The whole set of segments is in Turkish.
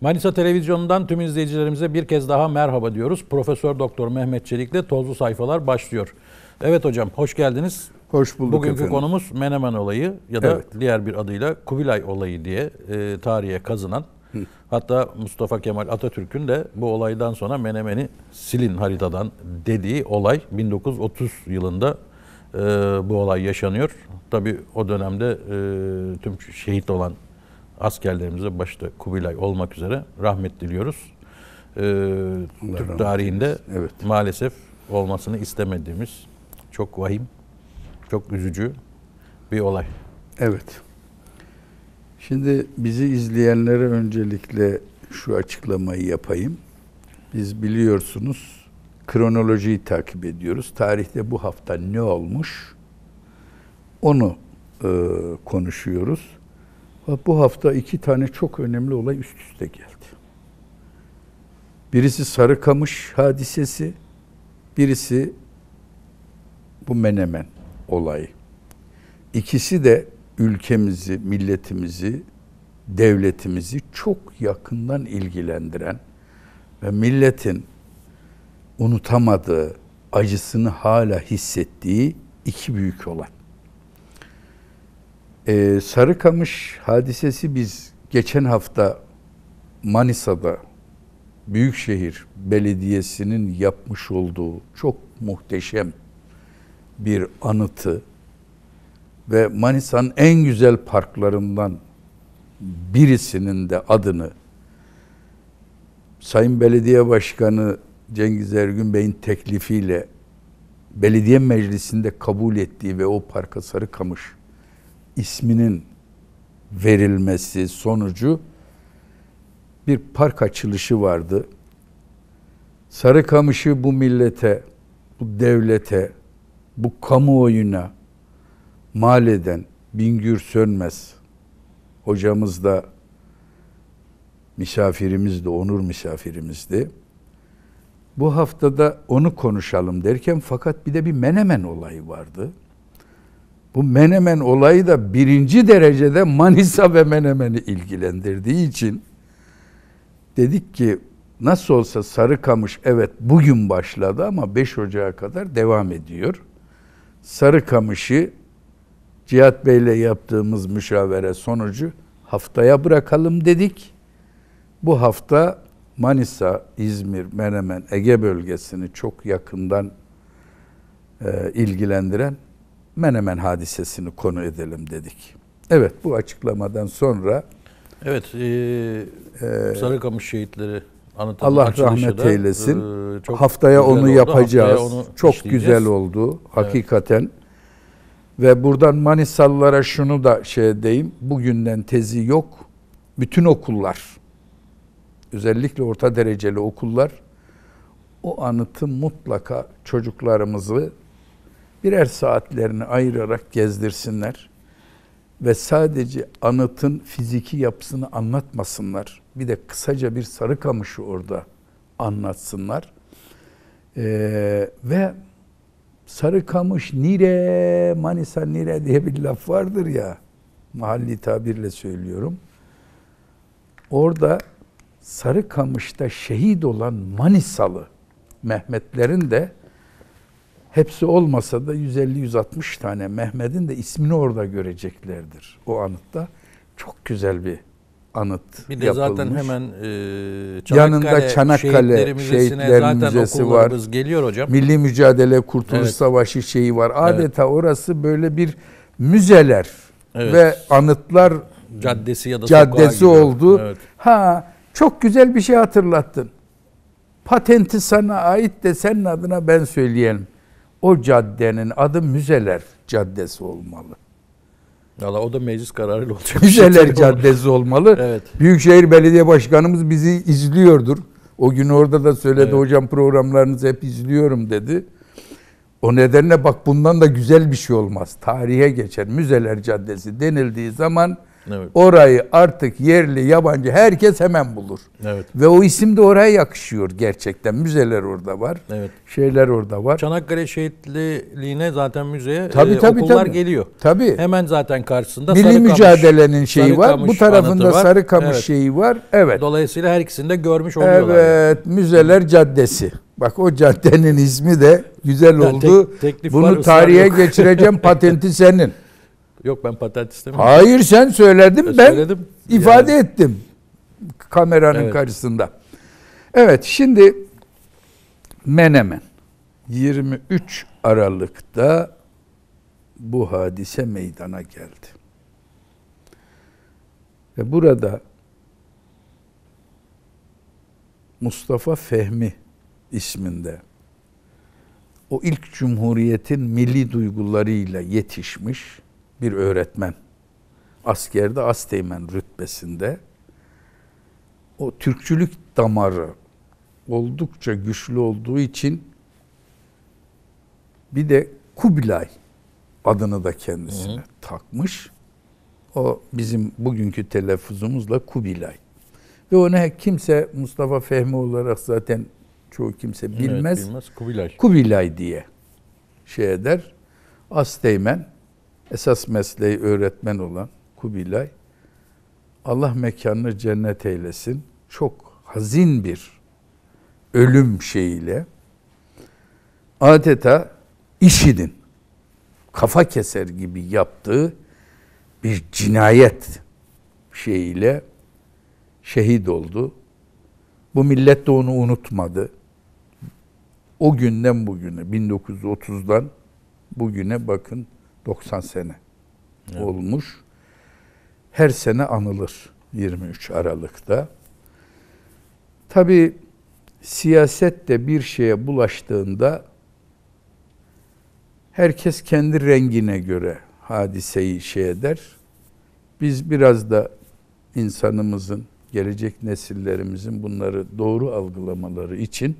Manisa Televizyonu'ndan tüm izleyicilerimize bir kez daha merhaba diyoruz. Profesör Doktor Mehmet Çelik'le Tozlu Sayfalar başlıyor. Evet hocam, hoş geldiniz. Hoş bulduk Bugünkü efendim. konumuz Menemen olayı ya da Evet. diğer bir adıyla Kubilay olayı diye tarihe kazınan. Hatta Mustafa Kemal Atatürk'ün de bu olaydan sonra Menemen'i silin haritadan dediği olay 1930 yılında bu olay yaşanıyor. Tabii o dönemde tüm şehit olan askerlerimize başta Kubilay olmak üzere rahmet diliyoruz. Türk tarihinde evet, maalesef olmasını istemediğimiz çok vahim, çok üzücü bir olay. Evet. Şimdi bizi izleyenlere öncelikle şu açıklamayı yapayım. Biz biliyorsunuz kronolojiyi takip ediyoruz. Tarihte bu hafta ne olmuş onu konuşuyoruz. Bu hafta 2 tane çok önemli olay üst üste geldi. Birisi Sarıkamış hadisesi, birisi bu Menemen olayı. İkisi de ülkemizi, milletimizi, devletimizi çok yakından ilgilendiren ve milletin unutamadığı, acısını hala hissettiği 2 büyük olay. Sarıkamış hadisesi biz geçen hafta Manisa'da Büyükşehir Belediyesi'nin yapmış olduğu çok muhteşem bir anıtı ve Manisa'nın en güzel parklarından birisinin de adını Sayın Belediye Başkanı Cengiz Ergün Bey'in teklifiyle belediye meclisinde kabul ettiği ve o parka Sarıkamış isminin verilmesi sonucu bir park açılışı vardı. Sarıkamış'ı bu millete, bu devlete, bu kamuoyuna mal eden Bingür Sönmez hocamız da misafirimizdi, onur misafirimizdi. Bu haftada onu konuşalım derken fakat bir de bir Menemen olayı vardı. Bu Menemen olayı da 1. derecede Manisa ve Menemen'i ilgilendirdiği için dedik ki nasıl olsa Sarıkamış evet bugün başladı ama 5 Ocak'a kadar devam ediyor. Sarıkamış'ı Cihat Bey'le yaptığımız müşavere sonucu haftaya bırakalım dedik. Bu hafta Manisa, İzmir, Menemen, Ege bölgesini çok yakından ilgilendiren Menemen hadisesini konu edelim dedik. Evet, bu açıklamadan sonra evet, Sarıkamış şehitleri anıtının Allah açılışı rahmet da, eylesin. güzel Haftaya onu oldu. yapacağız. Haftaya onu çok işleyeceğiz. güzel oldu hakikaten. Ve buradan Manisalılara şunu da diyeyim. Bugünden tezi yok. Bütün okullar, özellikle orta dereceli okullar o anıtı mutlaka çocuklarımızı birer saatlerini ayırarak gezdirsinler. Ve sadece anıtın fiziki yapısını anlatmasınlar. Bir de kısaca bir Sarıkamış'ı orada anlatsınlar. Ve Sarıkamış nire, Manisa nire diye bir laf vardır ya, mahalli tabirle söylüyorum. Orada Sarıkamış'ta şehit olan Manisalı Mehmetlerin de hepsi olmasa da 150-160 tane Mehmet'in de ismini orada göreceklerdir. O anıtta çok güzel bir anıt bir de yapılmış. zaten hemen yanında Çanakkale Şehitler Müzesi var. Geliyor hocam. Milli Mücadele Kurtuluş Savaşı şeyi var. Adeta orası böyle bir müzeler ve anıtlar caddesi ya da caddesi oldu. Evet. Çok güzel bir şey hatırlattın. Patenti sana ait de senin adına ben söyleyelim. O caddenin adı Müzeler Caddesi olmalı. Valla o da meclis kararıyla olacak. Müzeler Caddesi olmalı. Evet. Büyükşehir Belediye Başkanımız bizi izliyordur. O gün orada da söyledi, hocam programlarınızı hep izliyorum dedi. O nedenle bak bundan da güzel bir şey olmaz. Tarihe geçer. Müzeler Caddesi denildiği zaman Evet. Orayı artık yerli, yabancı herkes hemen bulur. Evet. Ve o isim de oraya yakışıyor gerçekten. Müzeler orada var. Evet. Şeyler orada var. Çanakkale Şehitliliğine zaten müzeye Tabii, okullar tabii. geliyor. Tabii. Hemen zaten karşısında Milli Sarıkamış, mücadelenin şeyi var. Sarıkamış Bu tarafında anıtı var. Sarıkamış Evet. şeyi var. Evet. Dolayısıyla her ikisini de görmüş oluyorlar. Evet. Müzeler Caddesi. Bak o caddenin ismi de güzel oldu. Teklif var, Bunu ısrar tarihe yok. geçireceğim. Patenti senin. Yok, ben patent istemiyorum. Hayır, sen söyledin, ben Söyledim. ifade ettim kameranın Evet. karşısında. Evet, şimdi Menemen 23 Aralık'ta bu hadise meydana geldi. Ve burada Mustafa Fehmi isminde o ilk cumhuriyetin milli duygularıyla yetişmiş bir öğretmen, askerde asteğmen rütbesinde, o Türkçülük damarı oldukça güçlü olduğu için bir de Kubilay adını da kendisine takmış. O bizim bugünkü telaffuzumuzla Kubilay. Ve onu kimse Mustafa Fehmi olarak zaten çoğu kimse bilmez. Evet, bilmez. Kubilay. Kubilay diye şey eder. Asteğmen, esas mesleği öğretmen olan Kubilay, Allah mekanını cennet eylesin, çok hazin bir ölüm şeyiyle adeta IŞİD'in kafa keser gibi yaptığı bir cinayet şeyiyle şehit oldu. Bu millet de onu unutmadı. O günden bugüne, 1930'dan bugüne bakın 90 sene olmuş. Her sene anılır 23 Aralık'ta. Tabii siyaset de bir şeye bulaştığında herkes kendi rengine göre hadiseyi şey eder. Biz biraz da insanımızın, gelecek nesillerimizin bunları doğru algılamaları için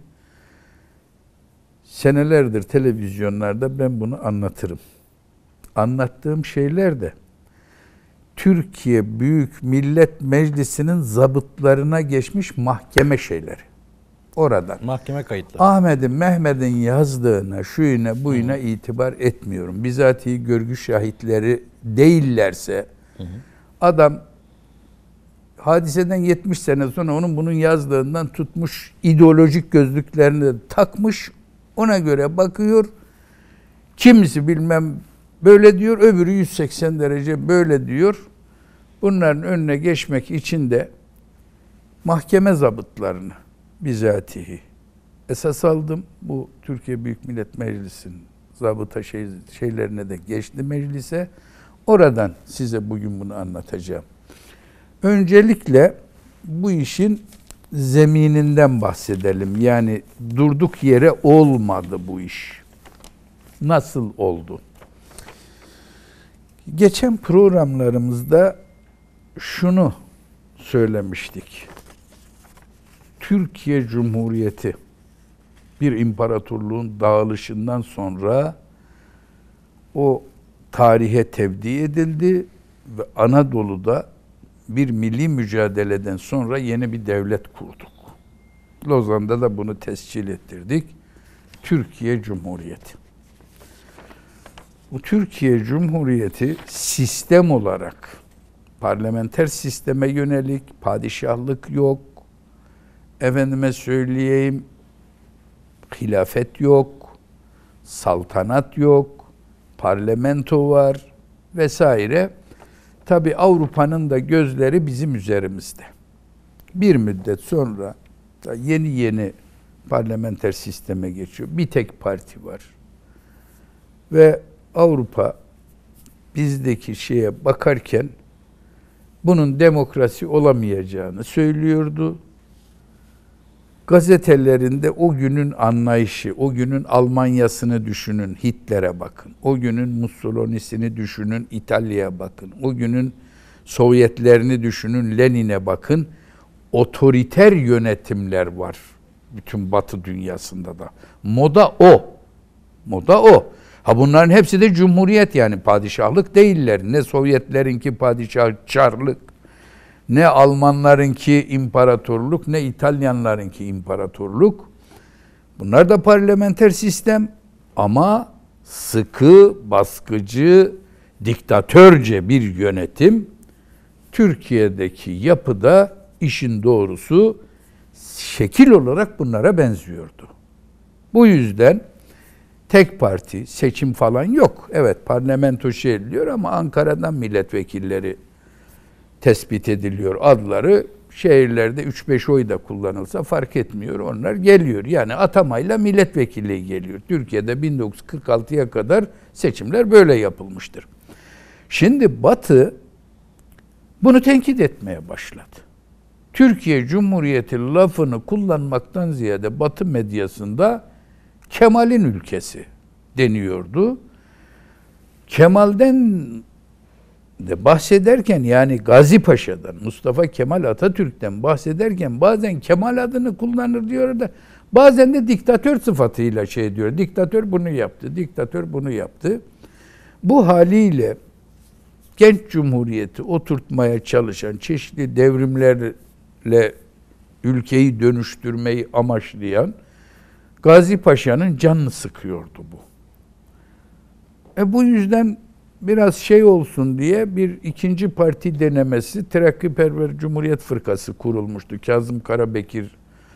senelerdir televizyonlarda ben bunu anlatırım. Anlattığım şeyler de Türkiye Büyük Millet Meclisi'nin zabıtlarına geçmiş mahkeme şeyleri. Oradan. Mahkeme kayıtları. Ahmet'in, Mehmet'in yazdığına, şuyuna, buyuna itibar etmiyorum. Bizatihi görgü şahitleri değillerse adam hadiseden 70 sene sonra onun bunun yazdığından tutmuş, ideolojik gözlüklerini de takmış, ona göre bakıyor. Kimisi bilmem böyle diyor, öbürü 180 derece böyle diyor. Bunların önüne geçmek için de mahkeme zabıtlarını bizatihi esas aldım. Bu Türkiye Büyük Millet Meclisi'nin zabıta şeylerine de geçti meclise. Oradan size bugün bunu anlatacağım. Öncelikle bu işin zemininden bahsedelim. Yani durduk yere olmadı bu iş. Nasıl oldu? Geçen programlarımızda şunu söylemiştik. Türkiye Cumhuriyeti bir imparatorluğun dağılışından sonra o tarihe tevdi edildi ve Anadolu'da bir milli mücadeleden sonra yeni bir devlet kurduk. Lozan'da da bunu tescil ettirdik. Türkiye Cumhuriyeti. Bu Türkiye Cumhuriyeti sistem olarak parlamenter sisteme yönelik, padişahlık yok, efendime söyleyeyim, hilafet yok, saltanat yok, parlamento var vesaire. Tabii Avrupa'nın da gözleri bizim üzerimizde. Bir müddet sonra da yeni parlamenter sisteme geçiyor. Bir tek parti var. Ve Avrupa bizdeki şeye bakarken bunun demokrasi olamayacağını söylüyordu. Gazetelerinde o günün anlayışı, o günün Almanya'sını düşünün, Hitler'e bakın. O günün Mussolini'sini düşünün, İtalya'ya bakın. O günün Sovyetlerini düşünün, Lenin'e bakın. Otoriter yönetimler var bütün Batı dünyasında da. Moda o. Moda o. Ha bunların hepsi de cumhuriyet, yani padişahlık değiller. Ne Sovyetlerinki padişah çarlık, ne Almanlarınki imparatorluk, ne İtalyanlarınki imparatorluk. Bunlar da parlamenter sistem ama sıkı, baskıcı, diktatörce bir yönetim. Türkiye'deki yapıda işin doğrusu şekil olarak bunlara benziyordu. Bu yüzden tek parti, seçim falan yok. Evet, parlamento şey ediliyor ama Ankara'dan milletvekilleri tespit ediliyor. Adları şehirlerde 3-5 oy da kullanılsa fark etmiyor. Onlar geliyor. Yani atamayla milletvekilliği geliyor. Türkiye'de 1946'ya kadar seçimler böyle yapılmıştır. Şimdi Batı bunu tenkit etmeye başladı. Türkiye Cumhuriyeti lafını kullanmaktan ziyade Batı medyasında Kemal'in ülkesi deniyordu. Kemal'den de bahsederken, yani Gazi Paşa'dan, Mustafa Kemal Atatürk'ten bahsederken bazen Kemal adını kullanır diyor da bazen de diktatör sıfatıyla şey diyor. Diktatör bunu yaptı, diktatör bunu yaptı. Bu haliyle genç cumhuriyeti oturtmaya çalışan, çeşitli devrimlerle ülkeyi dönüştürmeyi amaçlayan Gazi Paşa'nın canını sıkıyordu bu. Bu yüzden biraz şey olsun diye bir ikinci parti denemesi, Terakkiperver Cumhuriyet Fırkası kurulmuştu. Kazım Karabekir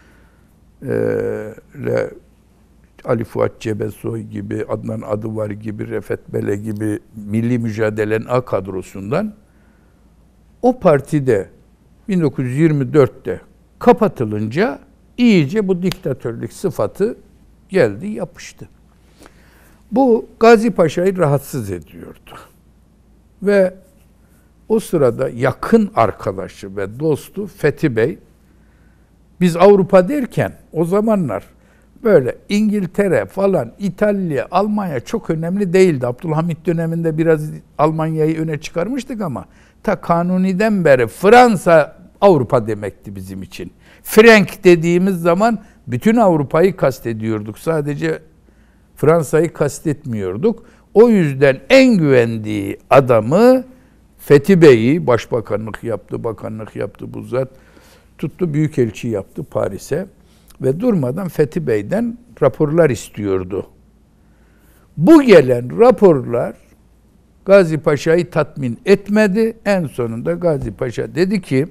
ile Ali Fuat Cebesoy gibi, Adnan Adıvar gibi, Refet Bele gibi Milli Mücadele'nin A kadrosundan. O partide 1924'te kapatılınca iyice bu diktatörlük sıfatı geldi, yapıştı. Bu Gazi Paşa'yı rahatsız ediyordu. Ve o sırada yakın arkadaşı ve dostu Fethi Bey, biz Avrupa derken o zamanlar böyle İngiltere falan, İtalya, Almanya çok önemli değildi. Abdülhamit döneminde biraz Almanya'yı öne çıkarmıştık ama ta Kanuni'den beri Fransa Avrupa demekti bizim için. Frank dediğimiz zaman bütün Avrupa'yı kastediyorduk. Sadece Fransa'yı kastetmiyorduk. O yüzden en güvendiği adamı Fethi Bey'i, başbakanlık yaptı, bakanlık yaptı bu zat. Tuttu büyükelçi yaptı Paris'e ve durmadan Fethi Bey'den raporlar istiyordu. Bu gelen raporlar Gazi Paşa'yı tatmin etmedi. En sonunda Gazi Paşa dedi ki,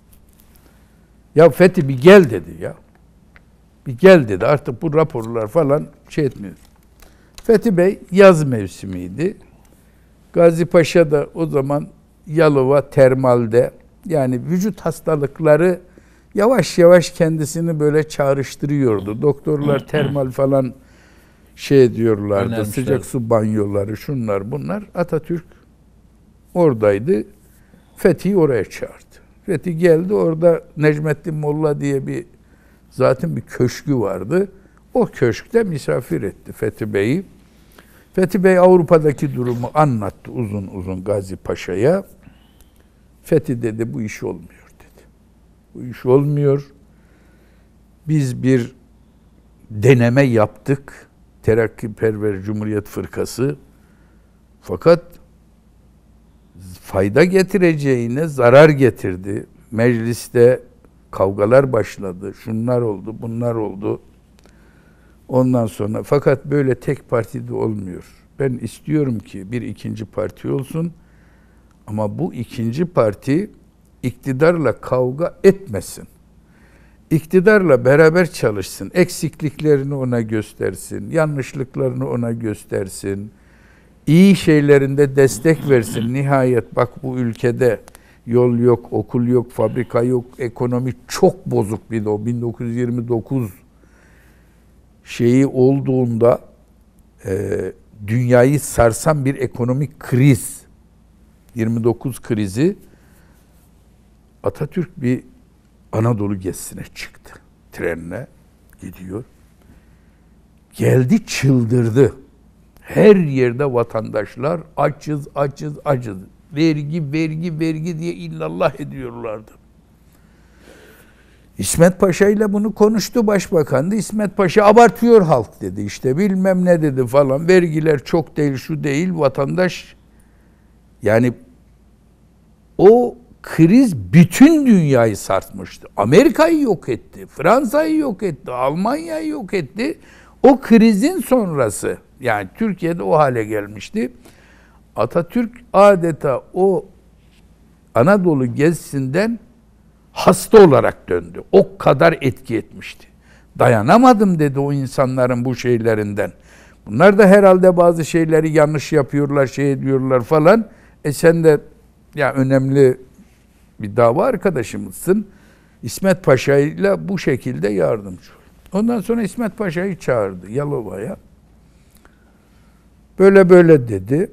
ya Fethi bir gel dedi ya. Bir gel dedi, artık bu raporlar falan şey etmiyor. Fethi Bey, yaz mevsimiydi. Gazi Paşa da o zaman Yalova termalde, yani vücut hastalıkları yavaş yavaş kendisini böyle çağrıştırıyordu. Doktorlar termal falan şey diyorlardı. Önemli Sıcak su banyoları, şunlar bunlar. Atatürk oradaydı. Fethi'yi oraya çağırdı. Fethi geldi, orada Necmettin Molla diye bir zaten bir köşkü vardı. O köşkte misafir etti Fethi Bey'i. Fethi Bey Avrupa'daki durumu anlattı uzun uzun Gazi Paşa'ya. Fethi dedi, bu iş olmuyor dedi. Bu iş olmuyor. Biz bir deneme yaptık. Terakkiperver Cumhuriyet Fırkası. Fakat fayda getireceğine zarar getirdi. Mecliste kavgalar başladı. Şunlar oldu, bunlar oldu. Ondan sonra fakat böyle tek partide olmuyor. Ben istiyorum ki bir ikinci parti olsun ama bu ikinci parti iktidarla kavga etmesin. İktidarla beraber çalışsın. Eksikliklerini ona göstersin. Yanlışlıklarını ona göstersin. İyi şeylerinde destek versin. Nihayet bak bu ülkede yol yok, okul yok, fabrika yok, ekonomi çok bozuk bir de o 1929 şeyi olduğunda dünyayı sarsan bir ekonomik kriz, 29 krizi, Atatürk bir Anadolu gezisine çıktı. Trenle gidiyor. Geldi, çıldırdı. Her yerde vatandaşlar açız, açız, açız. Vergi, vergi, vergi diye illallah ediyorlardı. İsmet Paşa ile bunu konuştu başbakan da. İsmet Paşa abartıyor halk dedi. İşte bilmem ne dedi falan. Vergiler çok değil, şu değil. Vatandaş yani o kriz bütün dünyayı sarsmıştı. Amerika'yı yok etti. Fransa'yı yok etti. Almanya'yı yok etti. O krizin sonrası yani Türkiye'de o hale gelmişti. Atatürk adeta o Anadolu gezisinden hasta olarak döndü. O kadar etki etmişti. Dayanamadım dedi o insanların bu şeylerinden. Bunlar da herhalde bazı şeyleri yanlış yapıyorlar, şey ediyorlar falan. Sen de ya önemli bir dava arkadaşımızsın. İsmet Paşa ile bu şekilde yardımcı. Ondan sonra İsmet Paşa'yı çağırdı Yalova'ya. Böyle böyle dedi.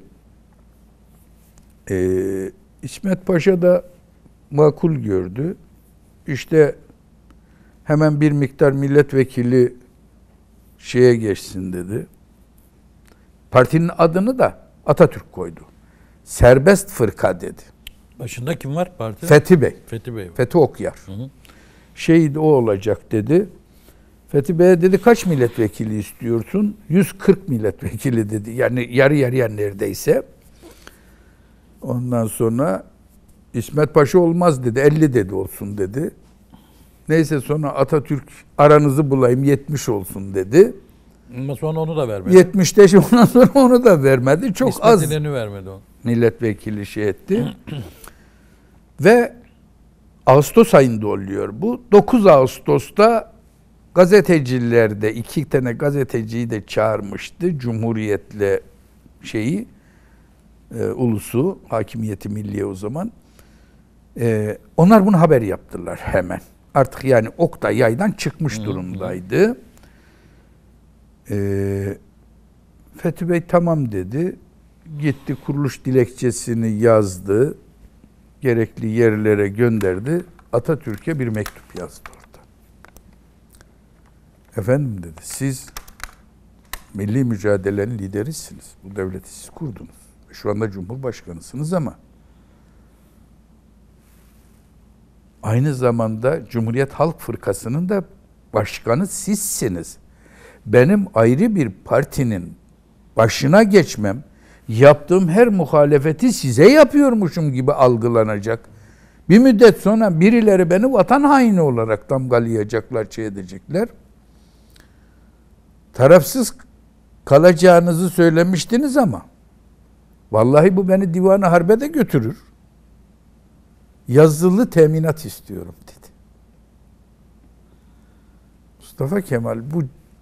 İsmet Paşa da makul gördü. İşte hemen bir miktar milletvekili şeye geçsin dedi. Partinin adını da Atatürk koydu. Serbest fırka dedi. Başında kim var parti? Fethi Bey. Fethi Bey. Fethi Okyar. Hı hı. Şey o olacak dedi. Fethi Bey'e dedi kaç milletvekili istiyorsun? 140 milletvekili dedi. Yani yarı yarıya neredeyse. Ondan sonra İsmet Paşa olmaz dedi. 50 dedi olsun dedi. Neyse sonra Atatürk aranızı bulayım 70 olsun dedi. Ama sonra onu da vermedi. 70'te ondan sonra onu da vermedi. Çok İsmet az İnönü vermedi o. milletvekili şey etti. Ve Ağustos ayında oluyor bu. 9 Ağustos'ta gazetecilerde 2 tane gazeteciyi de çağırmıştı. Cumhuriyet'le ulusu, hakimiyeti milliye o zaman. Onlar bunu haber yaptılar hemen. Artık yani ok da yaydan çıkmış durumdaydı. Fethi Bey tamam dedi. Gitti kuruluş dilekçesini yazdı. Gerekli yerlere gönderdi. Atatürk'e bir mektup yazdı orada. Efendim dedi, siz milli mücadelenin liderisiniz. Bu devleti siz kurdunuz. Şu anda Cumhurbaşkanısınız ama aynı zamanda Cumhuriyet Halk Fırkası'nın da başkanı sizsiniz. Benim ayrı bir partinin başına geçmem, yaptığım her muhalefeti size yapıyormuşum gibi algılanacak. Bir müddet sonra birileri beni vatan haini olarak damgalayacaklar, şey edecekler. Tarafsız kalacağınızı söylemiştiniz ama vallahi bu beni divan-ı harbe de götürür. Yazılı teminat istiyorum dedi. Mustafa Kemal bu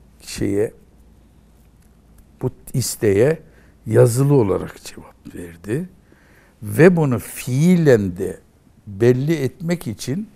isteğe yazılı olarak cevap verdi. Ve bunu fiilen de belli etmek için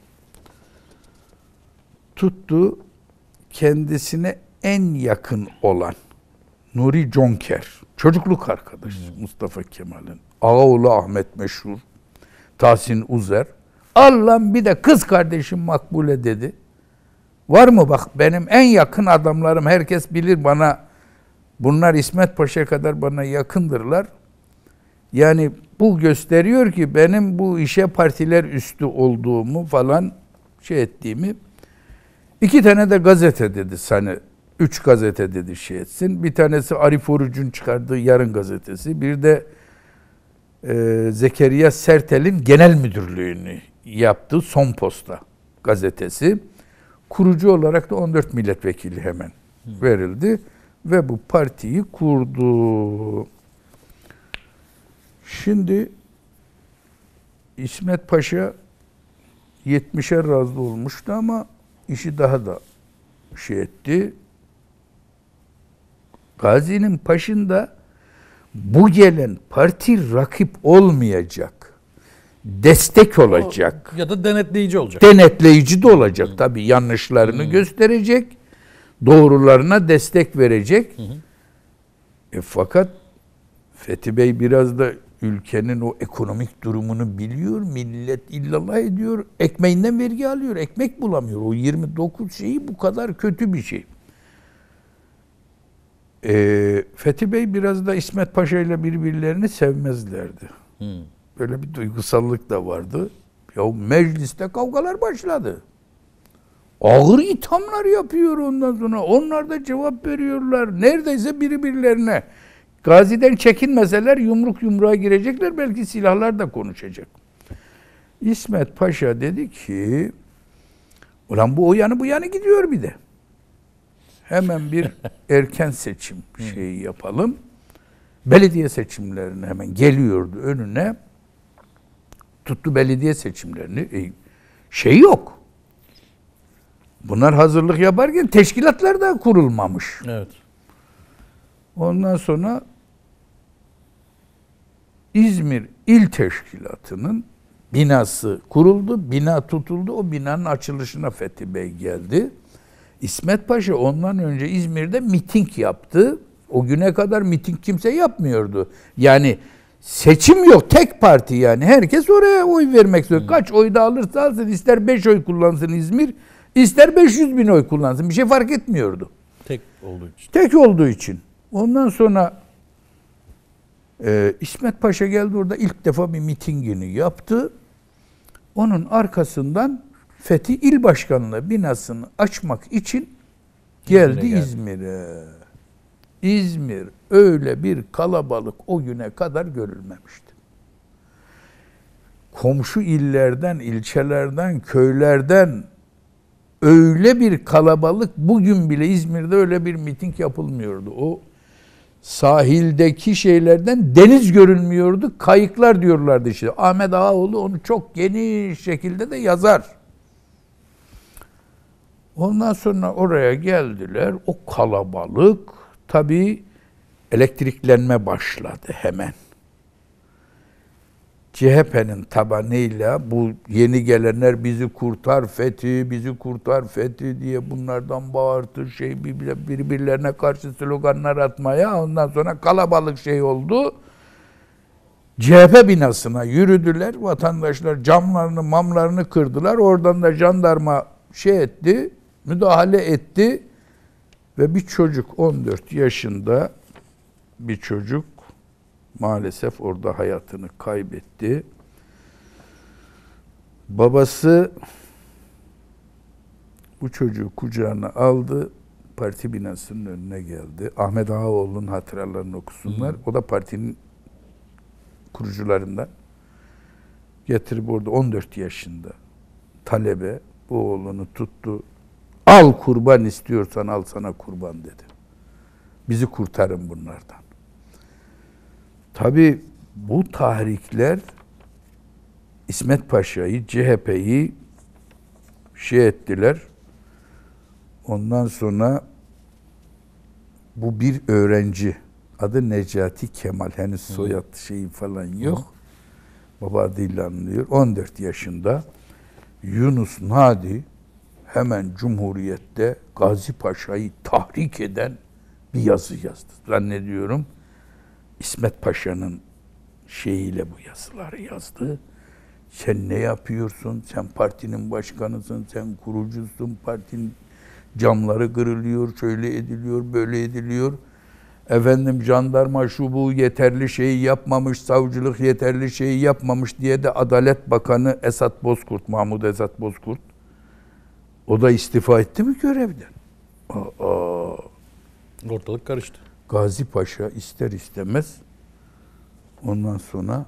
tuttu kendisine en yakın olan Nuri Conker, çocukluk arkadaşı Mustafa Kemal'in, ağaoğlu Ahmet Meşhur, Tahsin Uzer, Allah'ım bir de kız kardeşim Makbule dedi. Var mı bak benim en yakın adamlarım, herkes bilir bana, bunlar İsmet Paşa kadar bana yakındırlar. Yani bu gösteriyor ki benim bu işe partiler üstü olduğumu falan şey ettiğimi. 2 tane de gazete dedi sana. 3 gazete dedi şey etsin. Bir tanesi Arif Oruç'un çıkardığı Yarın gazetesi. Bir de Zekeriya Sertel'in genel müdürlüğünü yaptığı Son Posta gazetesi. Kurucu olarak da 14 milletvekili hemen verildi. Ve bu partiyi kurdu. Şimdi İsmet Paşa 70'e razı olmuştu ama işi daha da şey etti. Gazi'nin başında bu gelen parti rakip olmayacak. Destek olacak. Ya da denetleyici olacak. Denetleyici de olacak tabii. Yanlışlarını gösterecek. Doğrularına destek verecek. Fakat Fethi Bey biraz da ülkenin o ekonomik durumunu biliyor. Millet illallah ediyor. Ekmeğinden vergi alıyor. Ekmek bulamıyor. O 29 şeyi bu kadar kötü bir şey. Fethi Bey biraz da İsmet Paşa ile birbirlerini sevmezlerdi. Böyle bir duygusallık da vardı. Ya mecliste kavgalar başladı. ağır ithamlar yapıyor ondan sonra. Onlar da cevap veriyorlar. Neredeyse birilerine. Gazi'den çekinmeseler yumruk yumruğa girecekler. Belki silahlar da konuşacak. İsmet Paşa dedi ki ulan bu o yanı bu yanı gidiyor bir de. Hemen bir erken seçim şeyi yapalım. Belediye seçimlerini hemen geliyordu önüne. Tuttu belediye seçimlerini. Şey yok. Bunlar hazırlık yaparken teşkilatlar da kurulmamış. Evet. Ondan sonra İzmir İl Teşkilatı'nın binası kuruldu. Bina tutuldu. O binanın açılışına Fethi Bey geldi. İsmet Paşa ondan önce İzmir'de miting yaptı. O güne kadar miting kimse yapmıyordu. Yani seçim yok. Tek parti yani. Herkes oraya oy vermek istiyor. Kaç oy da alırsa alsın. İster 5 oy kullansın İzmir, ister 500 bin oy kullansın. Bir şey fark etmiyordu. Tek olduğu için. Tek olduğu için. Ondan sonra İsmet Paşa geldi orada ilk defa bir mitingini yaptı. Onun arkasından Fethi İl Başkanlığı binasını açmak için geldi İzmir'e. İzmir öyle bir kalabalık o güne kadar görülmemişti. Komşu illerden, ilçelerden, köylerden öyle bir kalabalık, bugün bile İzmir'de öyle bir miting yapılmıyordu. O sahildeki şeylerden deniz görünmüyordu. Kayıklar diyorlardı işte. Ahmet Ağaoğlu onu çok geniş şekilde de yazar. Ondan sonra oraya geldiler. O kalabalık tabii elektriklenme başladı hemen. CHP'nin tabanıyla bu yeni gelenler bizi kurtar Fethi, bizi kurtar Fethi diye bunlardan bağırtı birbirlerine karşı sloganlar atmaya, ondan sonra kalabalık şey oldu. CHP binasına yürüdüler. Vatandaşlar camlarını, mamlarını kırdılar. Oradan da jandarma müdahale etti. Ve bir çocuk 14 yaşında bir çocuk maalesef orada hayatını kaybetti. Babası bu çocuğu kucağına aldı, parti binasının önüne geldi. Ahmet Ağaoğlu'nun hatıralarını okusunlar. O da partinin kurucularından. Getirip orada 14 yaşında talebe bu oğlunu tuttu. Al kurban istiyorsan al sana kurban dedi. Bizi kurtarın bunlardan. Tabii bu tahrikler İsmet Paşa'yı, CHP'yi ettiler. Ondan sonra bu bir öğrenci, adı Necati Kemal, henüz soyad şeyi falan yok. Baba adıyla anılıyor. 14 yaşında Yunus Nadi hemen Cumhuriyet'te Gazi Paşa'yı tahrik eden bir yazı yazdı. Zannediyorum İsmet Paşa'nın şeyiyle bu yazıları yazdı. Sen ne yapıyorsun? Sen partinin başkanısın, sen kurucusun, partinin camları kırılıyor, şöyle ediliyor, böyle ediliyor. Efendim jandarma şu bu yeterli şeyi yapmamış, savcılık yeterli şeyi yapmamış diye de Adalet Bakanı Esat Bozkurt, Mahmud Esat Bozkurt, o da istifa etti mi görevden? Ortalık karıştı. Gazi Paşa ister istemez ondan sonra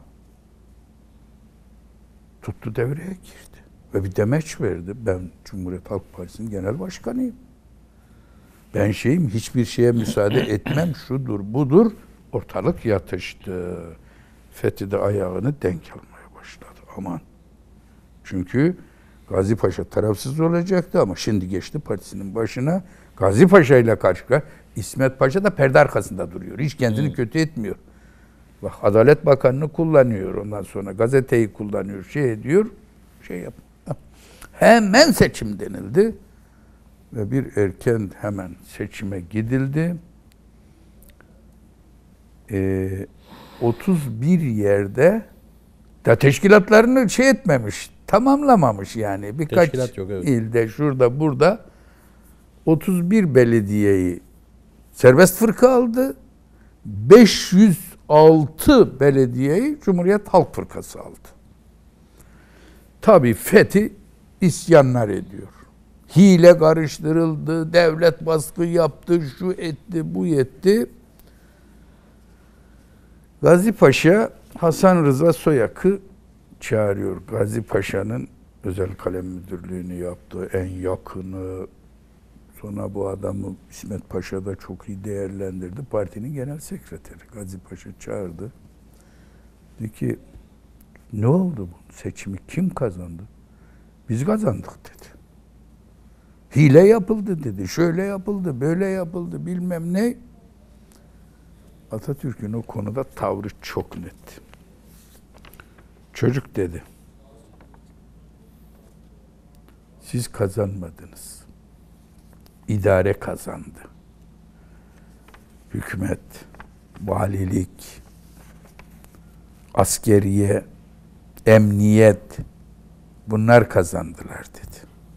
tuttu devreye girdi. Ve bir demeç verdi. Ben Cumhuriyet Halk Partisi'nin genel başkanıyım. Ben hiçbir şeye müsaade etmem, şudur budur. Ortalık yatıştı. Fethi de ayağını denk almaya başladı. Aman. Çünkü Gazi Paşa tarafsız olacaktı ama şimdi geçti partisinin başına. Gazi Paşa ile karşı karşıya. İsmet Paşa da perde arkasında duruyor. Hiç kendini kötü etmiyor. Bak Adalet Bakanı'nı kullanıyor, ondan sonra gazeteyi kullanıyor, Hemen seçim denildi. Ve bir erken hemen seçime gidildi. 31 yerde da teşkilatlarını etmemiş, tamamlamamış yani. Birkaç yok, evet. ilde, şurada, burada 31 belediyeyi serbest fırka aldı. 506 belediyeyi Cumhuriyet Halk Fırkası aldı. Tabii Fethi isyanlar ediyor. hile karıştırıldı, devlet baskı yaptı, şu etti, bu etti. Gazi Paşa Hasan Rıza Soyak'ı çağırıyor. Gazi Paşa'nın özel kalem müdürlüğünü yaptığı en yakını. Sonra bu adamı İsmet Paşa da çok iyi değerlendirdi. Partinin genel sekreteri Gazi Paşa çağırdı. Dedi ki ne oldu bu seçimi kim kazandı? Biz kazandık dedi. Hile yapıldı dedi. Şöyle yapıldı, böyle yapıldı bilmem ne. Atatürk'ün o konuda tavrı çok net. Çocuk dedi. Siz kazanmadınız. İdare kazandı. Hükümet, valilik, askeriye, emniyet bunlar kazandılar dedi.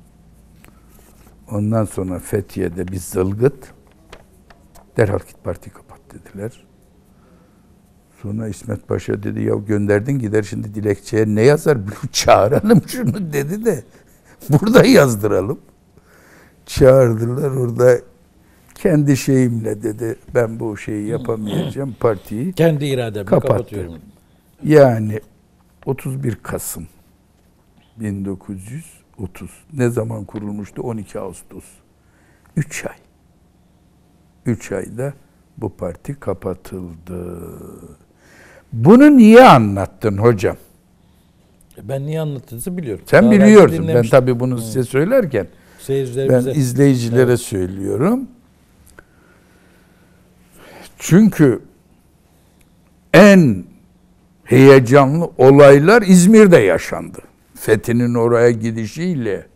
Ondan sonra Fethiye'de bir zılgıt, derhal git parti kapat dediler. Sonra İsmet Paşa dedi ya gönderdin gider şimdi dilekçeye ne yazar çağıralım şunu dedi de burada yazdıralım. Çağırdılar orada kendi şeyimle dedi ben bu şeyi yapamayacağım partiyi. Kendi irademle kapatıyorum. Yani 31 Kasım 1930 ne zaman kurulmuştu? 12 Ağustos. 3 ay. 3 ayda bu parti kapatıldı. Bunu niye anlattın hocam? Ben niye anlattığınızı biliyorum. Sen Daha biliyorsun. Ben tabii bunu size söylerken ben izleyicilere söylüyorum. Çünkü en heyecanlı olaylar İzmir'de yaşandı. Fethi'nin oraya gidişiyle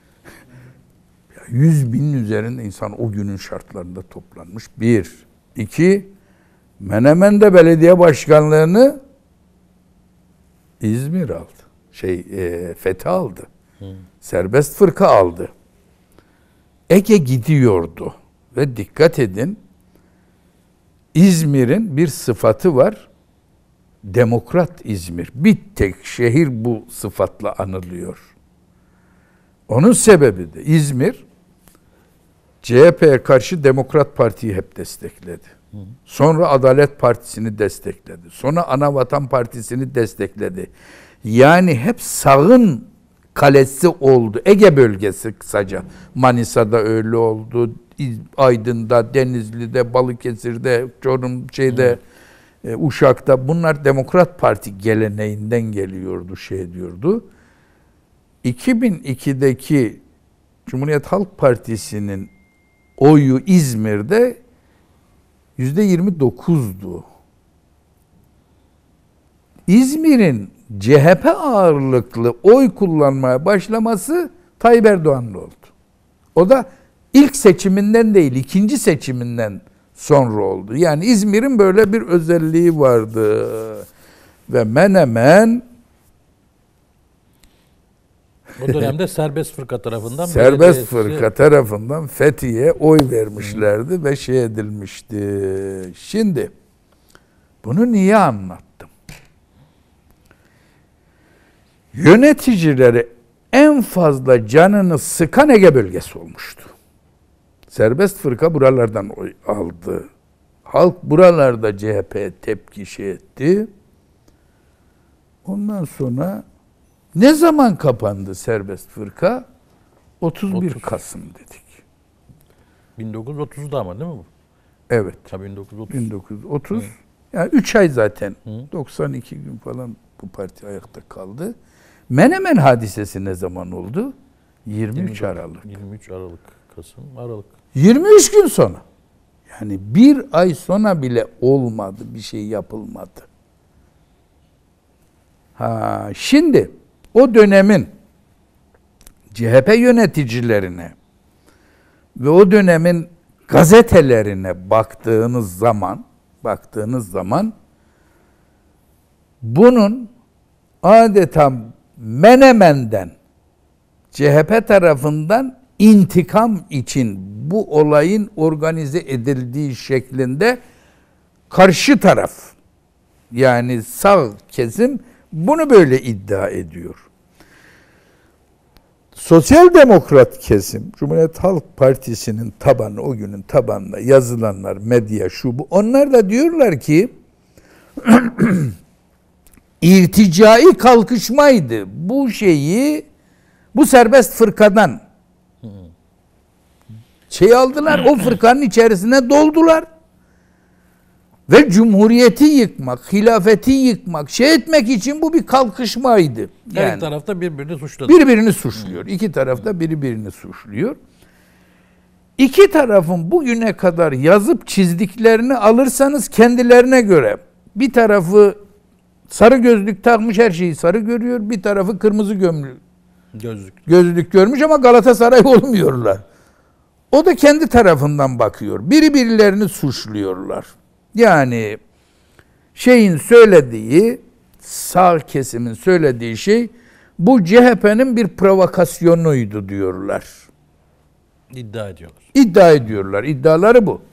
100 binin üzerinde insan o günün şartlarında toplanmış. 1. 2. Menemen'de belediye başkanlığını İzmir aldı. Fethi aldı. Serbest fırka aldı. Ege gidiyordu. Ve dikkat edin, İzmir'in bir sıfatı var. Demokrat İzmir. Bir tek şehir bu sıfatla anılıyor. Onun sebebi de İzmir, CHP'ye karşı Demokrat Parti'yi hep destekledi. Sonra Adalet Partisi'ni destekledi. Sonra Anavatan Partisi'ni destekledi. Yani hep sağın kalesi oldu. Ege bölgesi kısaca. Manisa'da öyle oldu. Aydın'da, Denizli'de, Balıkesir'de, Çorum Uşak'ta bunlar Demokrat Parti geleneğinden geliyordu, diyordu. 2002'deki Cumhuriyet Halk Partisi'nin oyu İzmir'de %29'du. İzmir'in CHP ağırlıklı oy kullanmaya başlaması Tayyip Erdoğan'la oldu. O da ilk seçiminden değil, ikinci seçiminden sonra oldu. Yani İzmir'in böyle bir özelliği vardı. Ve Menemen o dönemde serbest fırka tarafından Fethiye'ye oy vermişlerdi ve edilmişti. Şimdi bunu niye anlattım? Yöneticileri en fazla canını sıkan Ege bölgesi olmuştu. Serbest fırka buralardan oy aldı. Halk buralarda CHP'ye tepki etti. Ondan sonra ne zaman kapandı serbest fırka? 31 Kasım dedik. 1930'da ama değil mi bu? Evet. Tabii 1930. 1930. Yani 3 ay zaten. 92 gün falan bu parti ayakta kaldı. Menemen hadisesi ne zaman oldu? 23 Aralık. 23 Aralık. Kasım, Aralık. 23 gün sonra. Yani bir ay sonra bile olmadı. Bir şey yapılmadı. Şimdi o dönemin CHP yöneticilerine ve o dönemin gazetelerine baktığınız zaman bunun adeta Menemen'den CHP tarafından intikam için bu olayın organize edildiği şeklinde karşı taraf yani sağ kesim bunu böyle iddia ediyor. Sosyal demokrat kesim, Cumhuriyet Halk Partisi'nin tabanı, o günün tabanında yazılanlar, medya, şu bu, onlar da diyorlar ki irticai kalkışmaydı. Bu serbest fırkadan aldılar, o fırkanın içerisine doldular. Ve cumhuriyeti yıkmak, hilafeti yıkmak, etmek için bu bir kalkışmaydı. Her tarafta birbirini suçladı. Birbirini suçluyor. İki taraf da birbirini suçluyor. İki tarafın bugüne kadar yazıp çizdiklerini alırsanız kendilerine göre bir tarafı sarı gözlük takmış, her şeyi sarı görüyor. Bir tarafı kırmızı gözlük görmüş ama Galatasaray olmuyorlar. O da kendi tarafından bakıyor. Birilerini suçluyorlar. Yani söylediği, sağ kesimin söylediği şey bu CHP'nin bir provokasyonuydu diyorlar. İddia ediyorlar. İddiaları bu.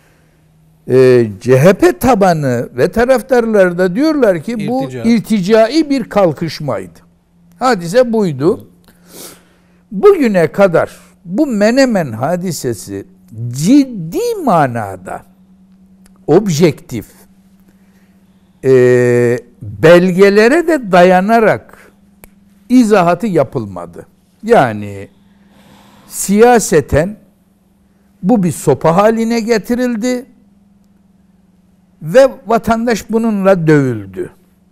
CHP tabanı ve taraftarları da diyorlar ki bu irticai bir kalkışmaydı. Hadise buydu. Bugüne kadar bu Menemen hadisesi ciddi manada objektif belgelere de dayanarak izahatı yapılmadı. Yani siyaseten bu bir sopa haline getirildi ve vatandaş bununla dövüldü.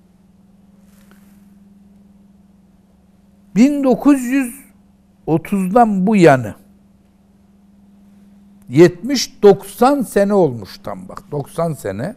1930'dan bu yana 70-90 sene olmuş tam bak. 90 sene.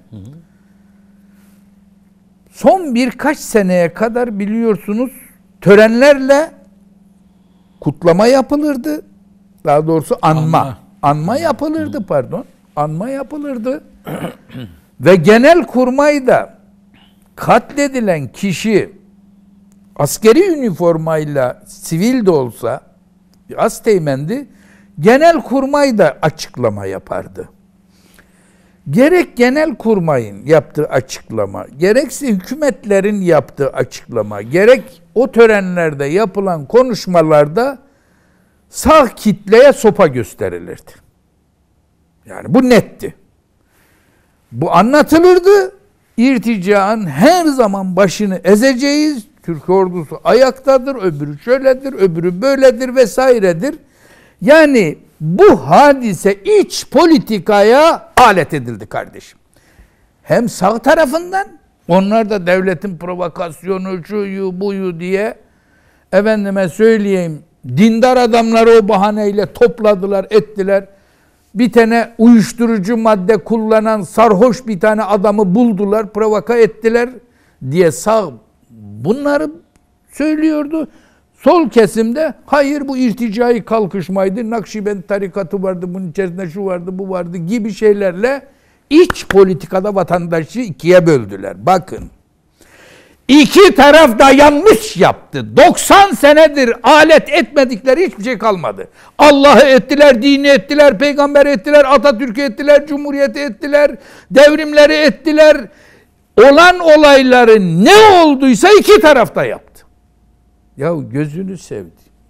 Son birkaç seneye kadar biliyorsunuz törenlerle kutlama yapılırdı. Daha doğrusu anma yapılırdı pardon. Anma yapılırdı. Ve Genelkurmay'da katledilen kişi askeri üniformayla sivil de olsa asteğmendi. Genelkurmay da açıklama yapardı. Gerek Genelkurmay'ın yaptığı açıklama, gerekse hükümetlerin yaptığı açıklama, gerek o törenlerde yapılan konuşmalarda sağ kitleye sopa gösterilirdi. Yani bu netti. Bu anlatılırdı. İrticaın her zaman başını ezeceğiz. Türk ordusu ayaktadır, öbürü şöyledir, öbürü böyledir vesairedir. Yani bu hadise iç politikaya alet edildi kardeşim. Hem sağ tarafından, onlar da devletin provokasyonu, şuyu buyu diye, efendime söyleyeyim, dindar adamları o bahaneyle topladılar, ettiler. Bir tane uyuşturucu madde kullanan sarhoş bir tane adamı buldular, provoka ettiler diye sağ bunları söylüyordu. Sol kesimde hayır bu irticai kalkışmaydı, Nakşibend tarikatı vardı, bunun içerisinde şu vardı, bu vardı gibi şeylerle iç politikada vatandaşı ikiye böldüler. Bakın, iki taraf da yanlış yaptı. 90 senedir alet etmedikleri hiçbir şey kalmadı. Allah'ı ettiler, dini ettiler, peygamberi ettiler, Atatürk'ü ettiler, Cumhuriyeti ettiler, devrimleri ettiler. Olan olayların ne olduysa iki tarafta yaptı. Ya gözünü sevdi.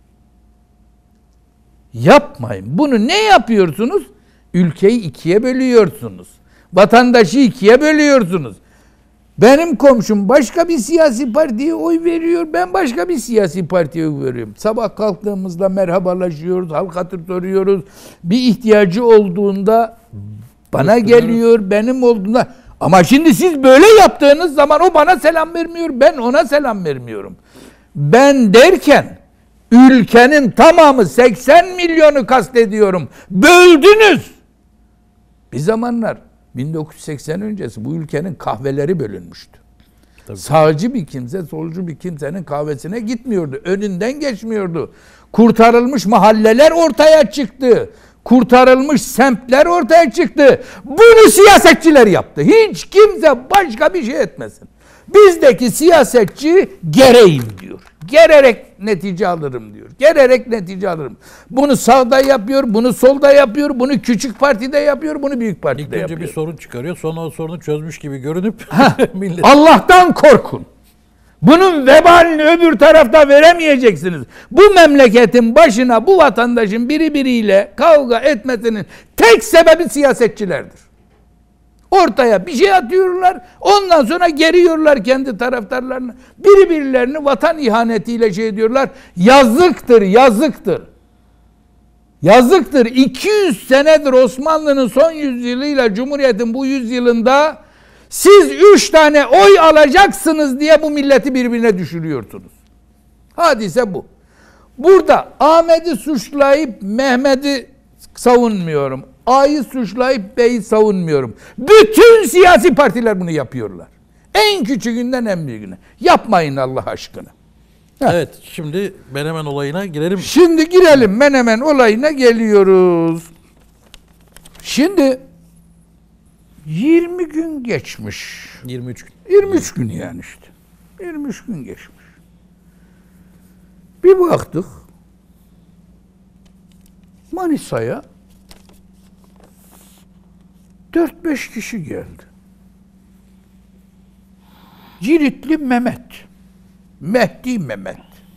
Yapmayın. Bunu ne yapıyorsunuz? Ülkeyi ikiye bölüyorsunuz. Vatandaşı ikiye bölüyorsunuz. Benim komşum başka bir siyasi partiye oy veriyor. Ben başka bir siyasi partiye oy veriyorum. Sabah kalktığımızda merhabalaşıyoruz, halk hatır soruyoruz. Bir ihtiyacı olduğunda bana geliyor, benim olduğunda. Ama şimdi siz böyle yaptığınız zaman o bana selam vermiyor, ben ona selam vermiyorum. Ben derken ülkenin tamamı 80 milyonu kastediyorum. Böldünüz. Bir zamanlar 1980 öncesi bu ülkenin kahveleri bölünmüştü. Tabii. Sağcı bir kimse, solcu bir kimsenin kahvesine gitmiyordu. Önünden geçmiyordu. Kurtarılmış mahalleler ortaya çıktı. Kurtarılmış semtler ortaya çıktı. Bunu siyasetçiler yaptı. Hiç kimse başka bir şey etmesin. Bizdeki siyasetçi gereyim diyor. Gererek netice alırım diyor. Gererek netice alırım. Bunu sağda yapıyor, bunu solda yapıyor, bunu küçük partide yapıyor, bunu büyük partide yapıyor. İlk önce bir sorun çıkarıyor, sonra o sorunu çözmüş gibi görünüp millet... Allah'tan korkun. Bunun vebalini öbür tarafta veremeyeceksiniz. Bu memleketin başına bu vatandaşın biriyle kavga etmesinin tek sebebi siyasetçilerdir. Ortaya bir şey atıyorlar, ondan sonra geriyorlar kendi taraftarlarını. Birbirlerini vatan ihanetiyle şey ediyorlar. Yazıktır, yazıktır. Yazıktır. 200 senedir Osmanlı'nın son yüzyılıyla Cumhuriyet'in bu yüzyılında siz 3 tane oy alacaksınız diye bu milleti birbirine düşürüyorsunuz. Hadise bu. Burada Ahmet'i suçlayıp Mehmet'i savunmuyorum. A'yı suçlayıp B'yi savunmuyorum. Bütün siyasi partiler bunu yapıyorlar. En küçüğünden en büyüğüne. Yapmayın Allah aşkına. Evet, şimdi Menemen olayına girelim. Şimdi girelim, Menemen olayına geliyoruz. Şimdi 20 gün geçmiş. 23 gün. 23 gün yani işte. 23 gün geçmiş. Bir baktık Manisa'ya 4-5 kişi geldi. Ciritli Mehmet. Mehdi Mehmet.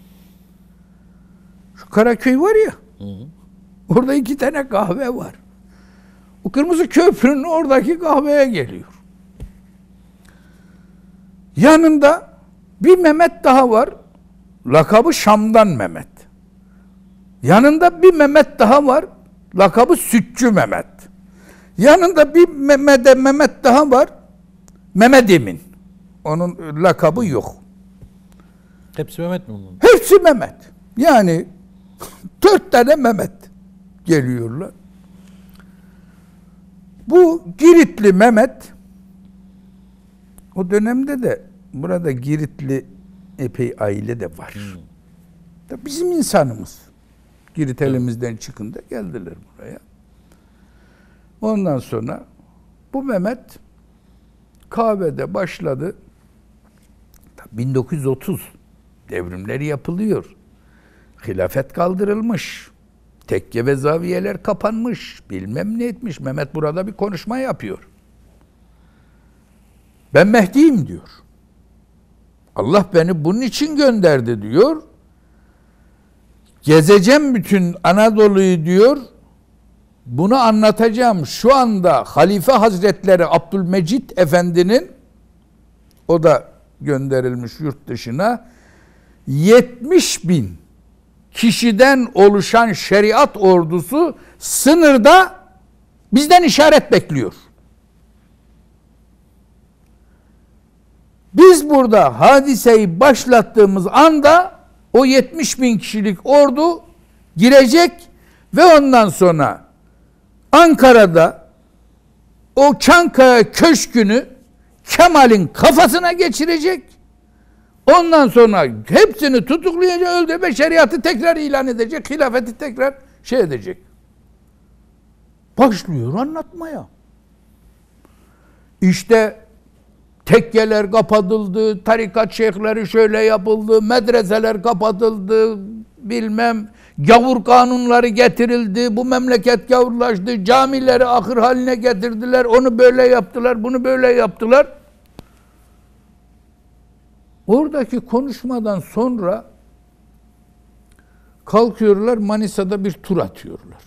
Şu Karaköy var ya. Orada 2 tane kahve var. O Kırmızı Köprünün oradaki kahveye geliyor. Yanında bir Mehmet daha var. Lakabı Şam'dan Mehmet. Yanında bir Mehmet daha var. Lakabı Sütçü Mehmet. Yanında bir Mehmet daha var. Mehmet Emin. Onun lakabı yok. Hepsi Mehmet mi bunun? Hepsi Mehmet. Yani 4 tane Mehmet geliyorlar. Bu Giritli Mehmet, o dönemde de burada Giritli epey aile de var. Bizim insanımız. Girit elimizden çıkınca geldiler buraya. Ondan sonra bu Mehmet kahvede başladı. 1930 devrimleri yapılıyor. Hilafet kaldırılmış. Tekke ve zaviyeler kapanmış. Bilmem ne etmiş. Mehmet burada bir konuşma yapıyor. Ben Mehdi'yim diyor. Allah beni bunun için gönderdi diyor. Gezeceğim bütün Anadolu'yu diyor. Bunu anlatacağım. Şu anda Halife Hazretleri Abdülmecit Efendi'nin, o da gönderilmiş yurt dışına, 70 bin kişiden oluşan şeriat ordusu sınırda bizden işaret bekliyor. Biz burada hadiseyi başlattığımız anda o 70 bin kişilik ordu girecek ve ondan sonra Ankara'da o Çankaya Köşkü'nü Kemal'in kafasına geçirecek. Ondan sonra hepsini tutuklayacak, öldürme, şeriatı tekrar ilan edecek, hilafeti tekrar şey edecek. Başlıyor anlatmaya. İşte tekkeler kapatıldı, tarikat şeyhleri şöyle yapıldı, medreseler kapatıldı, bilmem gavur kanunları getirildi, bu memleket gavurlaştı, camileri ahır haline getirdiler, onu böyle yaptılar, bunu böyle yaptılar. Oradaki konuşmadan sonra kalkıyorlar, Manisa'da bir tur atıyorlar.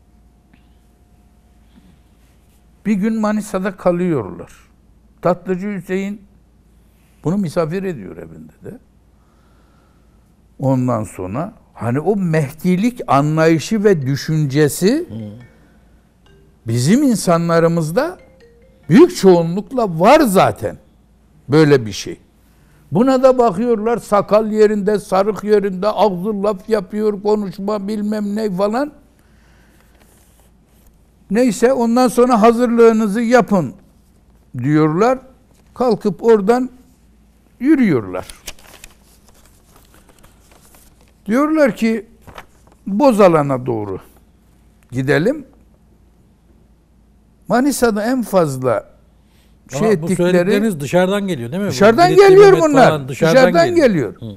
Bir gün Manisa'da kalıyorlar. Tatlıcı Hüseyin bunu misafir ediyor evinde de. Ondan sonra hani o Mehdilik anlayışı ve düşüncesi bizim insanlarımızda büyük çoğunlukla var zaten. Böyle bir şey. Buna da bakıyorlar, sakal yerinde, sarık yerinde, ağzı laf yapıyor, konuşma bilmem ne falan. Neyse ondan sonra hazırlığınızı yapın diyorlar. Kalkıp oradan yürüyorlar. Diyorlar ki Bozalan'a doğru gidelim. Manisa'da en fazla Ama bu ettikleri... söyledikleriniz dışarıdan geliyor değil mi? Dışarıdan Giritli geliyor Mehmet bunlar. falan Dışarıdan geliyor. Hı.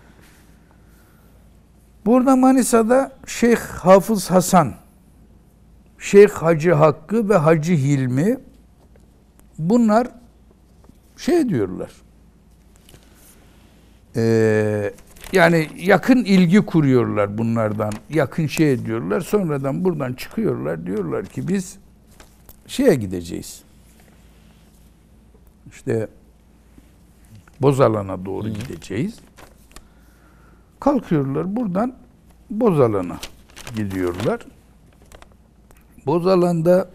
Burada Manisa'da Şeyh Hafız Hasan, Şeyh Hacı Hakkı ve Hacı Hilmi, bunlar şey diyorlar. Yani yakın ilgi kuruyorlar bunlardan. Yakın şey ediyorlar. Sonradan buradan çıkıyorlar. Diyorlar ki biz şeye gideceğiz. İşte Bozalan'a doğru gideceğiz. Kalkıyorlar buradan Bozalan'a gidiyorlar. Bozalan'da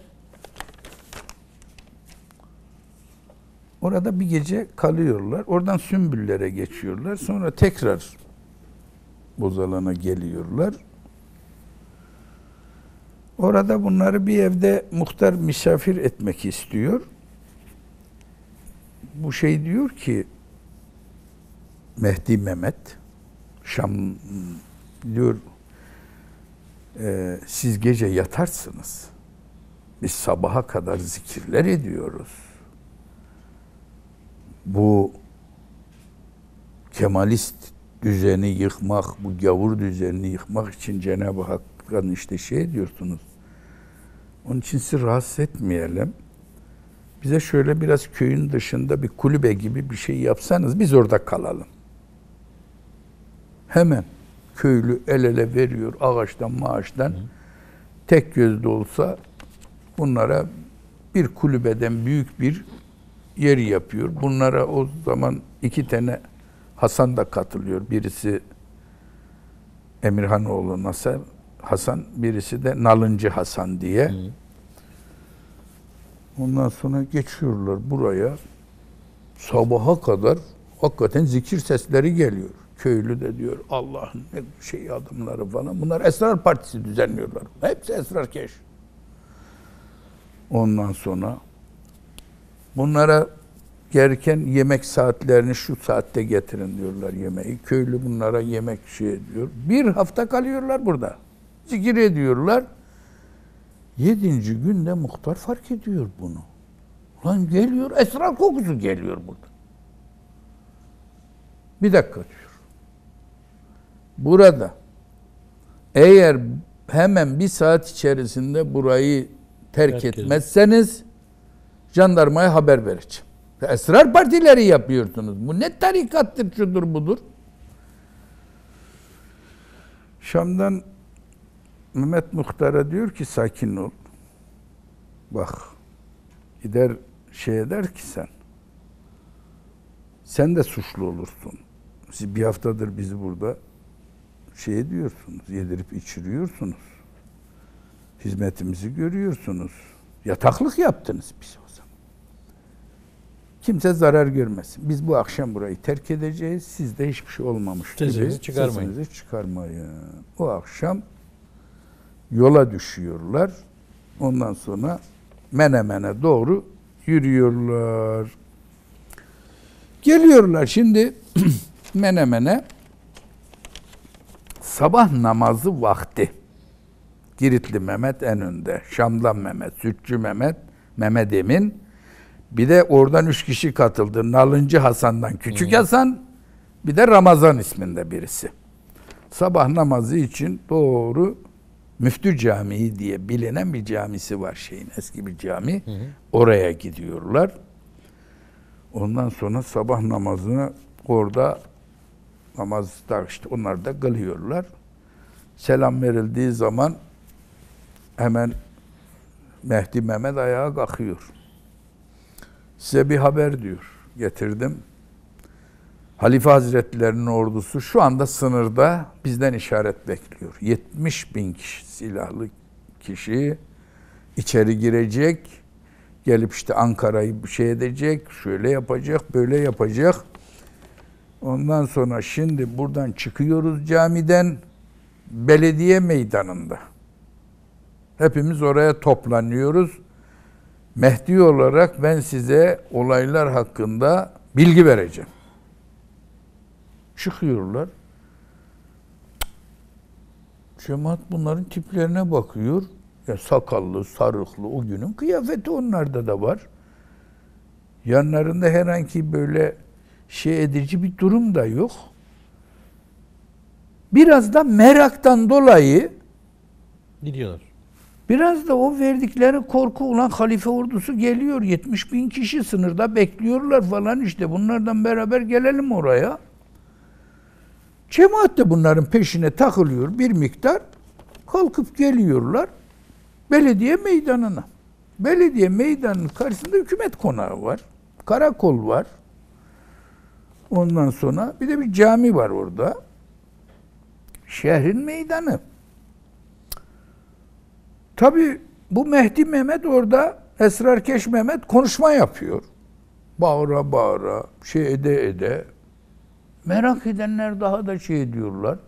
orada bir gece kalıyorlar. Oradan Sümbüllere geçiyorlar. Sonra tekrar Bozalan'a geliyorlar. Orada bunları bir evde muhtar misafir etmek istiyor. Bu şey diyor ki Mehdi Mehmet Şam diyor siz gece yatarsınız. Biz sabaha kadar zikirler ediyoruz. Bu Kemalist düzeni yıkmak, bu gavur düzenini yıkmak için Cenab-ı Hakk'tan işte şey diyorsunuz. Onun için sizi rahatsız etmeyelim. Bize şöyle biraz köyün dışında bir kulübe gibi bir şey yapsanız biz orada kalalım. Hemen köylü el ele veriyor ağaçtan maaştan. Tek gözlü olsa bunlara bir kulübeden büyük bir yer yapıyor. Bunlara o zaman 2 tane Hasan da katılıyor. Birisi Emirhanoğlu Hasan, birisi de Nalıncı Hasan diye. Ondan sonra geçiyorlar buraya. Sabaha kadar hakikaten zikir sesleri geliyor. Köylü de diyor Allah'ın ne şey adımları falan. Bunlar Esrar Partisi düzenliyorlar. Hepsi esrarkeş. Ondan sonra bunlara gereken yemek saatlerini şu saatte getirin diyorlar yemeği. Köylü bunlara yemek şey ediyor. 1 hafta kalıyorlar burada. Zikir ediyorlar. 7. günde muhtar fark ediyor bunu. Lan geliyor, esrar kokusu geliyor burada. Bir dakika diyor. Burada eğer hemen 1 saat içerisinde burayı terk etmezseniz jandarmaya haber vereceğim. Esrar partileri yapıyorsunuz. Bu ne tarikattır, şudur budur. Şam'dan Mehmet Muhtar'a diyor ki sakin ol. Bak gider şey eder ki sen de suçlu olursun. Siz 1 haftadır bizi burada şey ediyorsunuz, yedirip içiriyorsunuz. Hizmetimizi görüyorsunuz. Yataklık yaptınız biz o zaman. Kimse zarar görmesin. Biz bu akşam burayı terk edeceğiz. Sizde hiçbir şey olmamış gibi. Sesinizi çıkarmayın. Sesinizi çıkarmayın. O akşam yola düşüyorlar. Ondan sonra Menemen'e doğru yürüyorlar. Geliyorlar şimdi Menemen'e. Sabah namazı vakti. Giritli Mehmet en önde. Şam'dan Mehmet, Sütçü Mehmet, Mehmet Emin. Bir de oradan 3 kişi katıldı. Nalıncı Hasan'dan Küçük Hasan, bir de Ramazan isminde birisi. Sabah namazı için doğru Müftü Camii diye bilinen bir camisi var şeyin, eski bir cami. Oraya gidiyorlar. Ondan sonra sabah namazını orada namazda işte onlar da kılıyorlar. Selam verildiği zaman hemen Mehdi Mehmet ayağa kalkıyor. Size bir haber diyor, getirdim. Halife Hazretlerinin ordusu şu anda sınırda bizden işaret bekliyor. 70.000 kişi, silahlı kişi içeri girecek. Gelip işte Ankara'yı bir şey edecek, şöyle yapacak, böyle yapacak. Ondan sonra şimdi buradan çıkıyoruz camiden, belediye meydanında. Hepimiz oraya toplanıyoruz. Mehdi olarak ben size olaylar hakkında bilgi vereceğim. Çıkıyorlar. Cemaat bunların tiplerine bakıyor. Ya sakallı, sarıklı, o günün kıyafeti onlarda da var. Yanlarında herhangi böyle şey edici bir durum da yok. Biraz da meraktan dolayı gidiyorlar. Biraz da o verdikleri korku ulan halife ordusu geliyor. 70.000 kişi sınırda bekliyorlar falan işte. Bunlardan beraber gelelim oraya. Cemaat de bunların peşine takılıyor bir miktar. Kalkıp geliyorlar belediye meydanına. Belediye meydanının karşısında hükümet konağı var. Karakol var. Ondan sonra bir de bir cami var orada. Şehrin meydanı. Tabii bu Mehdi Mehmet orada, Esrarkeş Mehmet konuşma yapıyor. Bağıra bağıra, şey ede. Merak edenler daha da şey ediyorlar.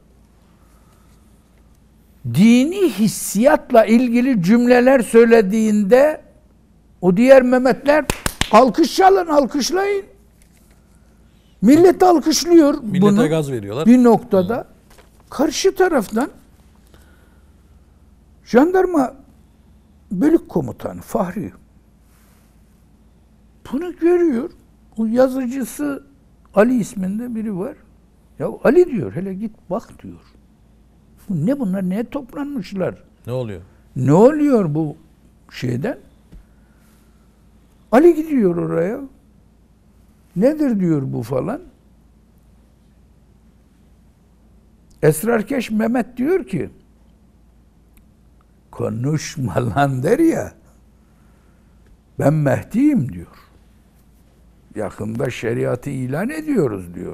Dini hissiyatla ilgili cümleler söylediğinde o diğer Mehmetler alkış çalın, alkışlayın. Millet alkışlıyor Millete bunu. gaz veriyorlar. Bir noktada karşı taraftan jandarma bölük komutanı Fahri bunu görüyor. O yazıcısı Ali isminde biri var. Ya Ali diyor, hele git bak diyor. Ne bunlar, neye toplanmışlar? Ne oluyor? Ne oluyor bu şeyden? Ali gidiyor oraya. Nedir diyor bu falan. Esrarkeş Mehmet diyor ki, konuşma lan der ya, ben Mehdi'yim diyor. Yakında şeriatı ilan ediyoruz diyor.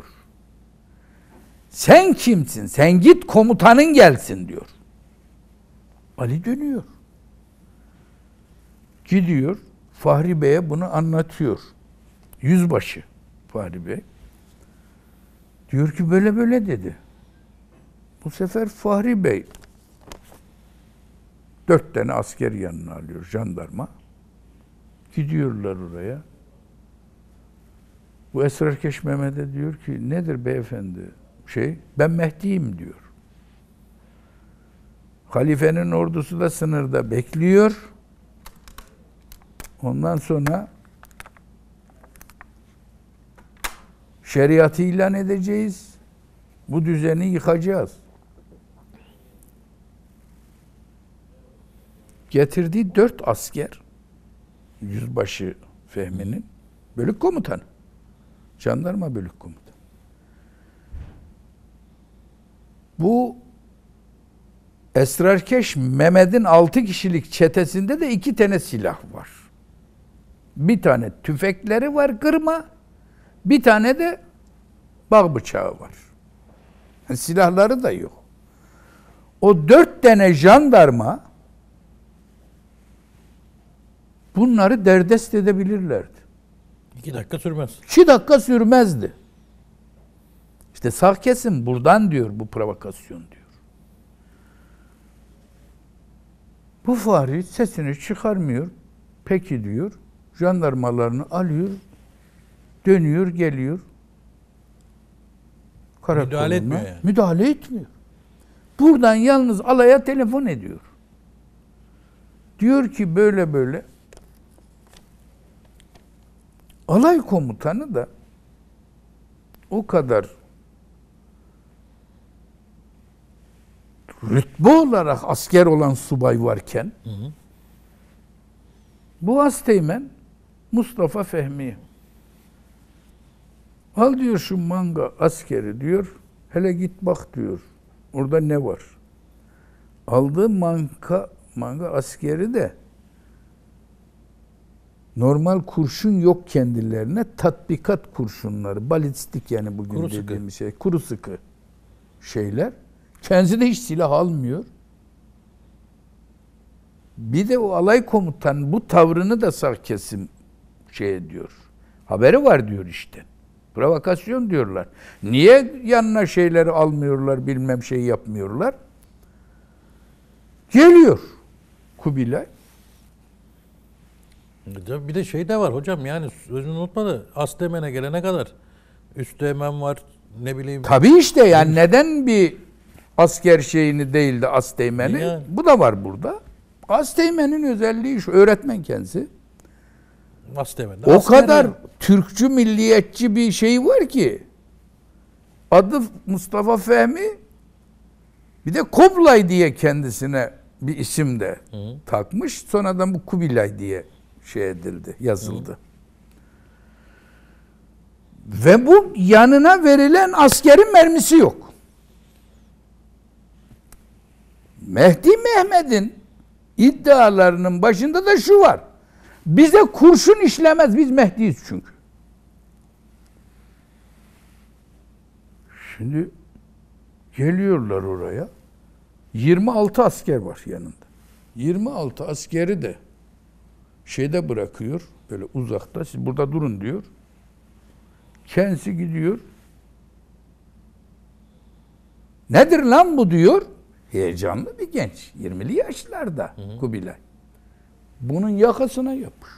Sen kimsin? Sen git komutanın gelsin diyor. Ali dönüyor. Gidiyor. Fahri Bey'e bunu anlatıyor. Yüzbaşı Fahri Bey. Diyor ki böyle böyle dedi. Bu sefer Fahri Bey 4 tane asker yanına alıyor, jandarma. Gidiyorlar oraya. Bu Esrarkeş Mehmet'e diyor ki nedir beyefendi? Ben Mehdi'yim diyor. Halifenin ordusu da sınırda bekliyor. Ondan sonra şeriatı ilan edeceğiz. Bu düzeni yıkacağız. Getirdiği 4 asker, Yüzbaşı Fehmi'nin bölük komutanı. Jandarma bölük komutanı. Bu Esrarkeş Mehmet'in 6 kişilik çetesinde de 2 tane silah var. Bir tane tüfekleri var kırma, bir tane de bağ bıçağı var. Yani silahları da yok. O 4 tane jandarma bunları derdest edebilirlerdi. 2 dakika sürmez. 2 dakika sürmezdi. İşte sağ kesim buradan diyor bu provokasyon diyor. Bu Fahri sesini çıkarmıyor. Peki diyor. Jandarmalarını alıyor. Dönüyor, geliyor. Müdahale etmiyor yani. Müdahale etmiyor. Buradan yalnız alaya telefon ediyor. Diyor ki böyle böyle. Alay komutanı da o kadar rütbe olarak asker olan subay varken bu asteğmen Mustafa Fehmi al diyor şu manga askeri diyor, hele git bak diyor orada ne var. Aldığı manga askeri de normal kurşun yok kendilerine, tatbikat kurşunları, balistik yani bugün kuru dediğimiz şey, kuru sıkı şeyler. Kendisi de hiç silah almıyor. Bir de o alay komutanı bu tavrını da sağ kesim ediyor. Haberi var diyor işte. Provokasyon diyorlar. Niye yanına şeyleri almıyorlar, bilmem şey yapmıyorlar? Geliyor Kubilay. Bir de şey de var hocam, yani sözünü unutma da Asteğmen'e gelene kadar Üsteğmen var, ne bileyim. Tabii işte yani neden bir asker şeyini değil de Asteğmen'i? Yani. Bu da var burada. Asteğmen'in özelliği şu, öğretmen kendisi. Asteğmen'de. O kadar Türkçü, milliyetçi bir şey var ki. Adı Mustafa Fehmi. Bir de Koblay diye kendisine bir isim de takmış. Sonradan bu Kubilay diye şey edildi, yazıldı. Ve bu yanına verilen askerin mermisi yok. Mehdi Mehmet'in iddialarının başında da şu var. Bize kurşun işlemez, biz Mehdi'yiz çünkü. Şimdi geliyorlar oraya. 26 asker var yanında. 26 askeri de şeyde bırakıyor, böyle uzakta, siz burada durun diyor. Kendisi gidiyor. Nedir lan bu diyor. Heyecanlı bir genç. 20'li yaşlarda Kubilay. Bunun yakasına yapış.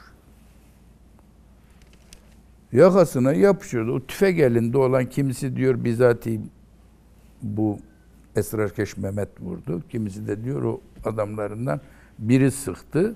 Yakasına yapışıyordu. O tüfek elinde olan kimisi diyor bizatihi bu Esrarkeş Mehmet vurdu. Kimisi de diyor o adamlarından biri sıktı.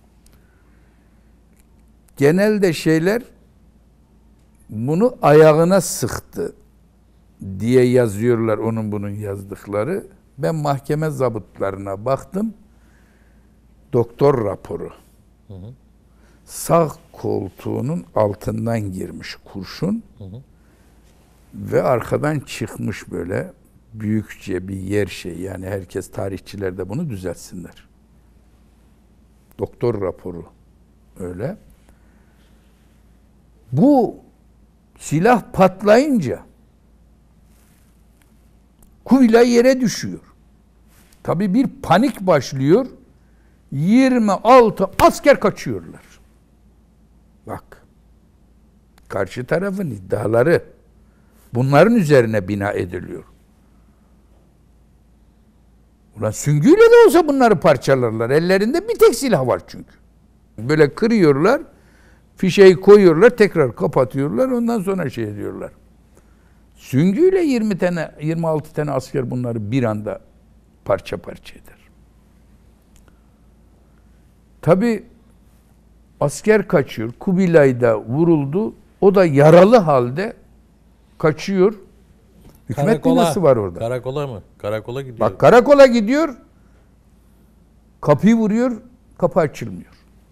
Genelde şeyler bunu ayağına sıktı diye yazıyorlar onun bunun yazdıkları. Ben mahkeme zabıtlarına baktım. Doktor raporu. Sağ koltuğunun altından girmiş kurşun. Ve arkadan çıkmış böyle büyükçe bir yer şey. Yani herkes tarihçiler de bunu düzeltsinler. Doktor raporu öyle. Bu silah patlayınca Kubilay yere düşüyor. Tabii bir panik başlıyor. 26 asker kaçıyorlar. Bak. Karşı tarafın iddiaları bunların üzerine bina ediliyor. Ulan süngüyle de olsa bunları parçalarlar. Ellerinde bir tek silah var çünkü. Böyle kırıyorlar, fişeyi koyuyorlar, tekrar kapatıyorlar, ondan sonra şey ediyorlar. Süngüyle 20 tane, 26 tane asker bunları bir anda parça parça eder. Tabii asker kaçıyor. Kubilay da vuruldu. O da yaralı halde kaçıyor. Hükümet binası var orada. Karakola mı? Karakola gidiyor. Bak karakola gidiyor. Kapıyı vuruyor. Kapı açılmıyor.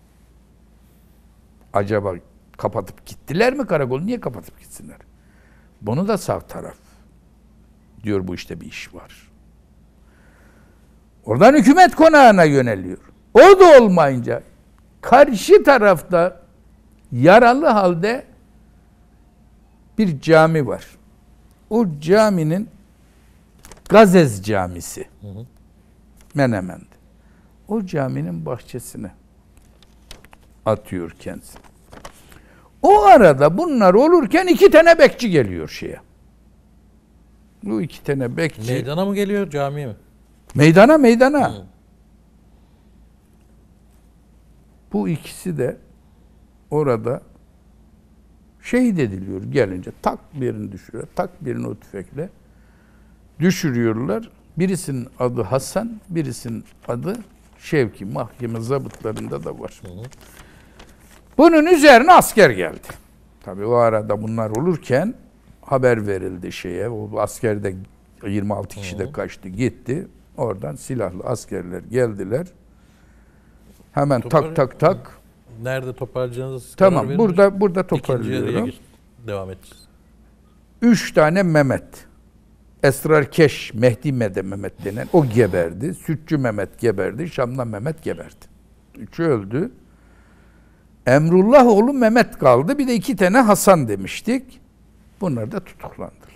Acaba kapatıp gittiler mi karakolu? Niye kapatıp gitsinler? Bunu da sağ taraf diyor, bu işte bir iş var. Oradan hükümet konağına yöneliyor. O da olmayınca karşı tarafta yaralı halde bir cami var. O caminin Gazez Camisi. Menemen'de. O caminin bahçesine atıyor kendisi. O arada bunlar olurken 2 tane bekçi geliyor şeye. Bu 2 tane bekçi. Meydana mı geliyor, camiye mi? Meydana. Bu ikisi de orada şehit ediliyor gelince. Tak birini düşürüyor. Tak birini o tüfekle düşürüyorlar. Birisinin adı Hasan, birisinin adı Şevki. Mahkeme zabıtlarında da var. Bunun üzerine asker geldi. Tabii o arada bunlar olurken haber verildi şeye. O asker de 26 kişi de kaçtı gitti. Oradan silahlı askerler geldiler. Hemen tak. Nerede toparlayacağınızı Tamam, burada toparlıyorum. İkinci devam edeceğiz. 3 tane Mehmet. Esrarkeş, Mehdi Mehmet denen o geberdi. Sütçü Mehmet geberdi. Şam'dan Mehmet geberdi. 3'ü öldü. Emrullah oğlu Mehmet kaldı. Bir de 2 tane Hasan demiştik. Bunlar da tutuklandılar.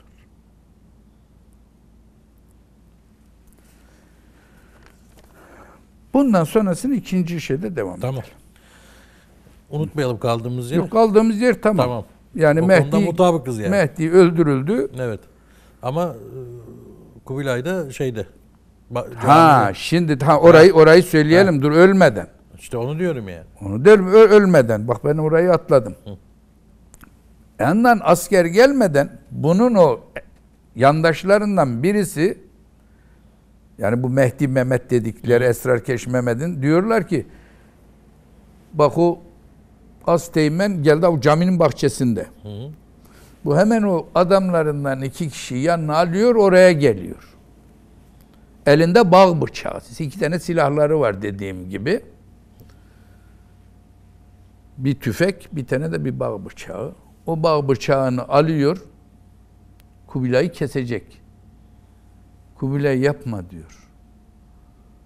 Bundan sonrasını ikinci şeyde devam Tamam. edelim. Unutmayalım kaldığımız yeri. Yok, kaldığımız yer tamam. Tamam. Yani o konuda mutabıkız yani. Mehdi öldürüldü. Evet. Ama Kubilay da şeyde. Şimdi orayı söyleyelim dur ölmeden. İşte onu diyorum yani. Onu derim ölmeden. Bak ben orayı atladım. Yandan asker gelmeden bunun o yandaşlarından birisi, yani bu Mehdi Mehmet dedikleri Esrarkeş Mehmet'in, diyorlar ki bak o Asteğmen geldi o caminin bahçesinde. Bu hemen o adamlarından 2 kişi yanına alıyor, oraya geliyor. Elinde bağ bıçağı. 2 tane silahları var dediğim gibi. Bir tüfek, bir tane de bir bağ bıçağı. O bağ bıçağını alıyor, Kubilay'ı kesecek. Kubilay yapma diyor.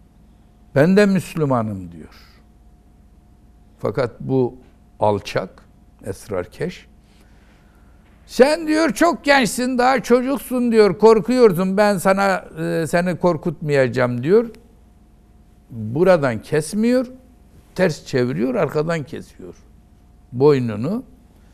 Ben de Müslümanım diyor. Fakat bu alçak, esrarkeş, sen diyor çok gençsin, daha çocuksun diyor, korkuyorsun, ben sana seni korkutmayacağım diyor. Buradan kesmiyor, ters çeviriyor, arkadan kesiyor boynunu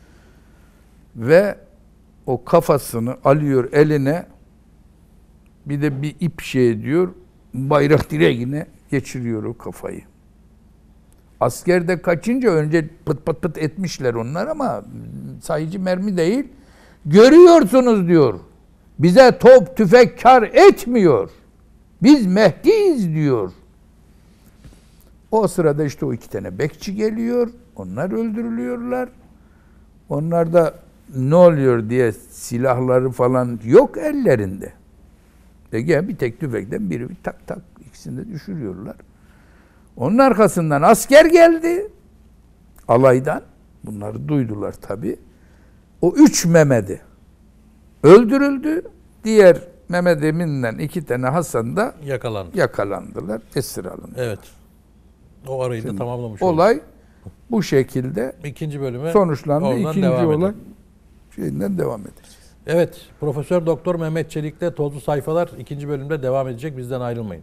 ve o kafasını alıyor eline, bir de bir ip şey diyor, bayrak direğine geçiriyor o kafayı. Askerde kaçınca önce pıt pıt pıt etmişler onlar ama sayıcı mermi değil. Görüyorsunuz diyor. Bize top tüfek kar etmiyor. Biz Mehdi'yiz diyor. O sırada işte o 2 tane bekçi geliyor. Onlar öldürülüyorlar. Onlar da ne oluyor diye silahları falan yok ellerinde. Ve bir tek tüfekten biri tak tak ikisini de düşürüyorlar. Onun arkasından asker geldi. Alaydan. Bunları duydular tabii. O 3 Mehmet'i öldürüldü. Diğer Mehmet Emin'le 2 tane Hasan da yakalandılar. Esir alındı. Evet. O arayı da tamamlamış olay olduk. bu şekilde İkinci bölüme sonuçlandı. İkinci olay edelim. şeyinden devam edeceğiz. Evet. Profesör Doktor Mehmet Çelik'te Tozlu Sayfalar 2. bölümde devam edecek. Bizden ayrılmayın.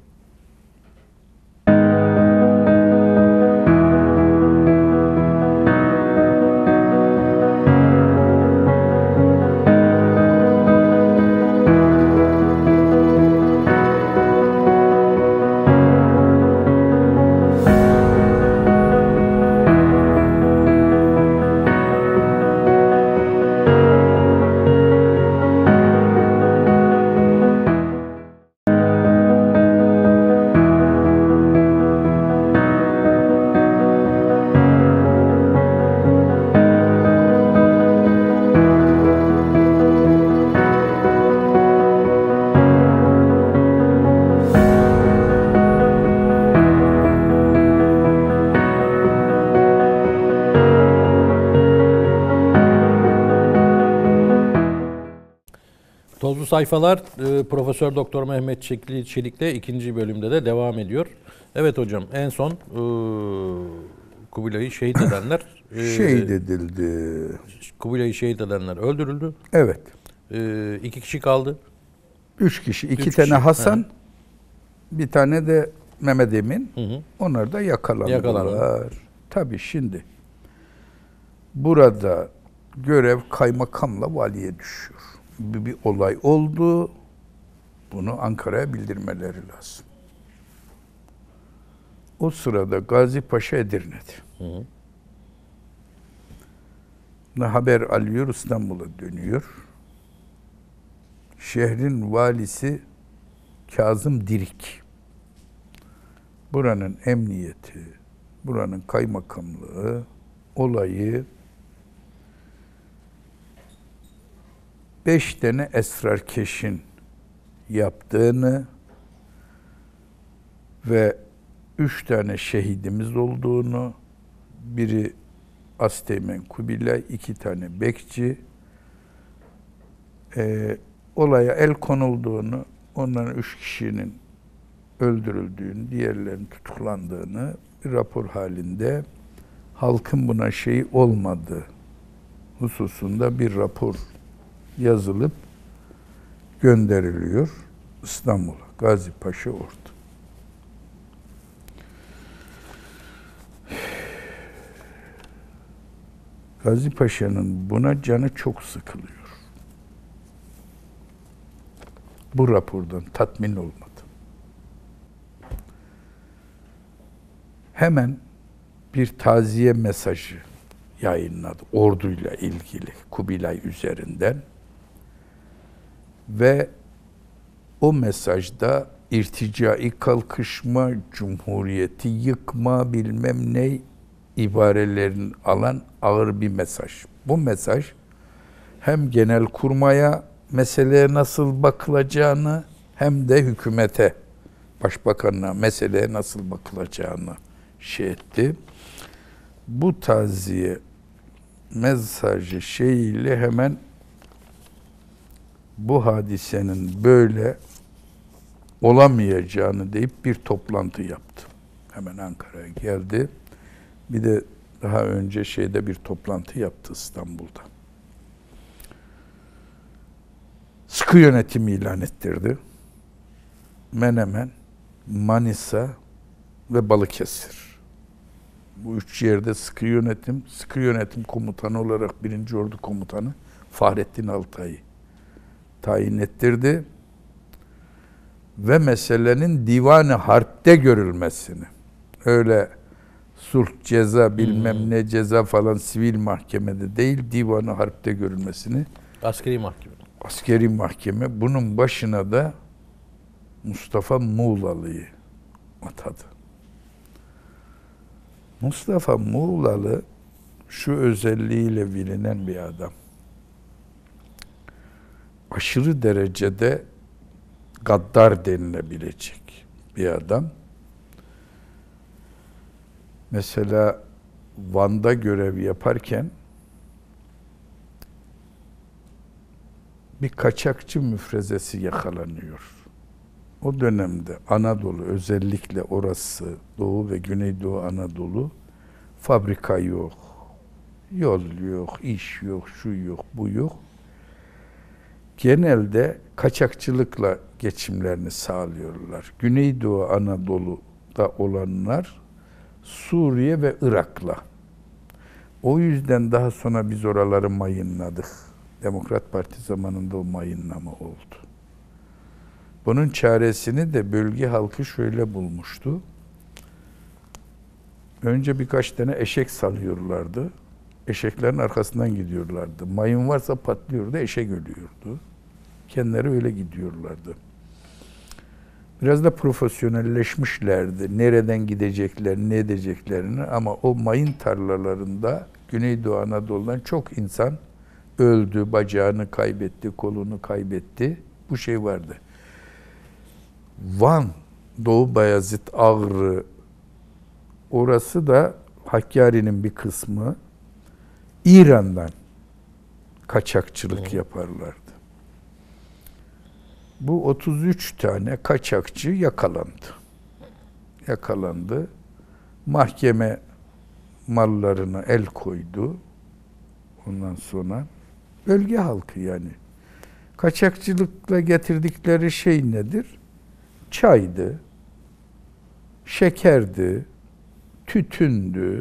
Tozlu Sayfalar Profesör Doktor Mehmet Çelik'le 2. bölümde de devam ediyor. Evet hocam, en son Kubilay'ı şehit edenler şehit edildi. Kubilay'ı şehit edenler öldürüldü. Evet. 2 kişi kaldı. 3 kişi. 2 Üç tane kişi. Hasan, Hı. bir tane de Mehmet Emin. Hı. Onlar da yakalandılar. Yakalandı. Tabii şimdi burada görev kaymakamla valiye düşüyor. Bir olay oldu. Bunu Ankara'ya bildirmeleri lazım. O sırada Gazi Paşa Edirne'de. Haber alıyor, İstanbul'a dönüyor. Şehrin valisi Kazım Dirik, buranın emniyeti, buranın kaymakamlığı olayı 5 tane esrarkeşin yaptığını ve 3 tane şehidimiz olduğunu, biri Asteğmen Kubilay, 2 tane bekçi, olaya el konulduğunu, onların 3 kişinin öldürüldüğünü, diğerlerinin tutuklandığını bir rapor halinde, halkın buna şey olmadığı hususunda bir rapor yazılıp gönderiliyor İstanbul'a, Gazi Paşa Ordu. Gazi Paşa'nın buna canı çok sıkılıyor. Bu rapordan tatmin olmadı. Hemen bir taziye mesajı yayınladı orduyla ilgili Kubilay üzerinden ve o mesajda irticai kalkışma, cumhuriyeti yıkma, bilmem ne ibarelerini alan ağır bir mesaj. Bu mesaj hem Genelkurmay'a meseleye nasıl bakılacağını hem de hükümete, başbakanlığa meseleye nasıl bakılacağını şey etti. Bu taziye mesajı şeyiyle hemen bu hadisenin böyle olamayacağını deyip bir toplantı yaptı. Hemen Ankara'ya geldi. Bir de daha önce bir toplantı yaptı İstanbul'da. Sıkı yönetim ilan ettirdi. Menemen, Manisa ve Balıkesir. Bu 3 yerde sıkı yönetim komutanı olarak 1. Ordu Komutanı Fahrettin Altay'ı tayin ettirdi. Ve meselenin divan-ı harpte görülmesini, öyle sulh ceza bilmem ne ceza falan sivil mahkemede değil, divan-ı harpte görülmesini, askeri mahkeme, bunun başına da Mustafa Muğlalı'yı atadı. Mustafa Muğlalı şu özelliğiyle bilinen bir adam. Aşırı derecede gaddar denilebilecek bir adam. Mesela Van'da görev yaparken bir kaçakçı müfrezesi yakalanıyor. O dönemde Anadolu, özellikle orası Doğu ve Güneydoğu Anadolu, fabrika yok, yol yok, iş yok, şu yok, bu yok. Genelde kaçakçılıkla geçimlerini sağlıyorlar. Güneydoğu Anadolu'da olanlar Suriye ve Irak'la. O yüzden daha sonra biz oraları mayınladık. Demokrat Parti zamanında o mayınlama oldu. Bunun çaresini de bölge halkı şöyle bulmuştu. Önce birkaç tane eşek salıyorlardı. Eşeklerin arkasından gidiyorlardı. Mayın varsa patlıyordu, eşek ölüyordu. Kendileri öyle gidiyorlardı. Biraz da profesyonelleşmişlerdi. Nereden gidecekler, ne edeceklerini, ama o mayın tarlalarında Güneydoğu Anadolu'dan çok insan öldü, bacağını kaybetti, kolunu kaybetti. Bu şey vardı. Van, Doğu Bayezid, Ağrı, orası da Hakkari'nin bir kısmı, İran'dan kaçakçılık yaparlardı. Bu 33 tane kaçakçı yakalandı. Mahkeme mallarına el koydu. Ondan sonra bölge halkı yani. Kaçakçılıkla getirdikleri şey nedir? Çaydı, şekerdi, tütündü.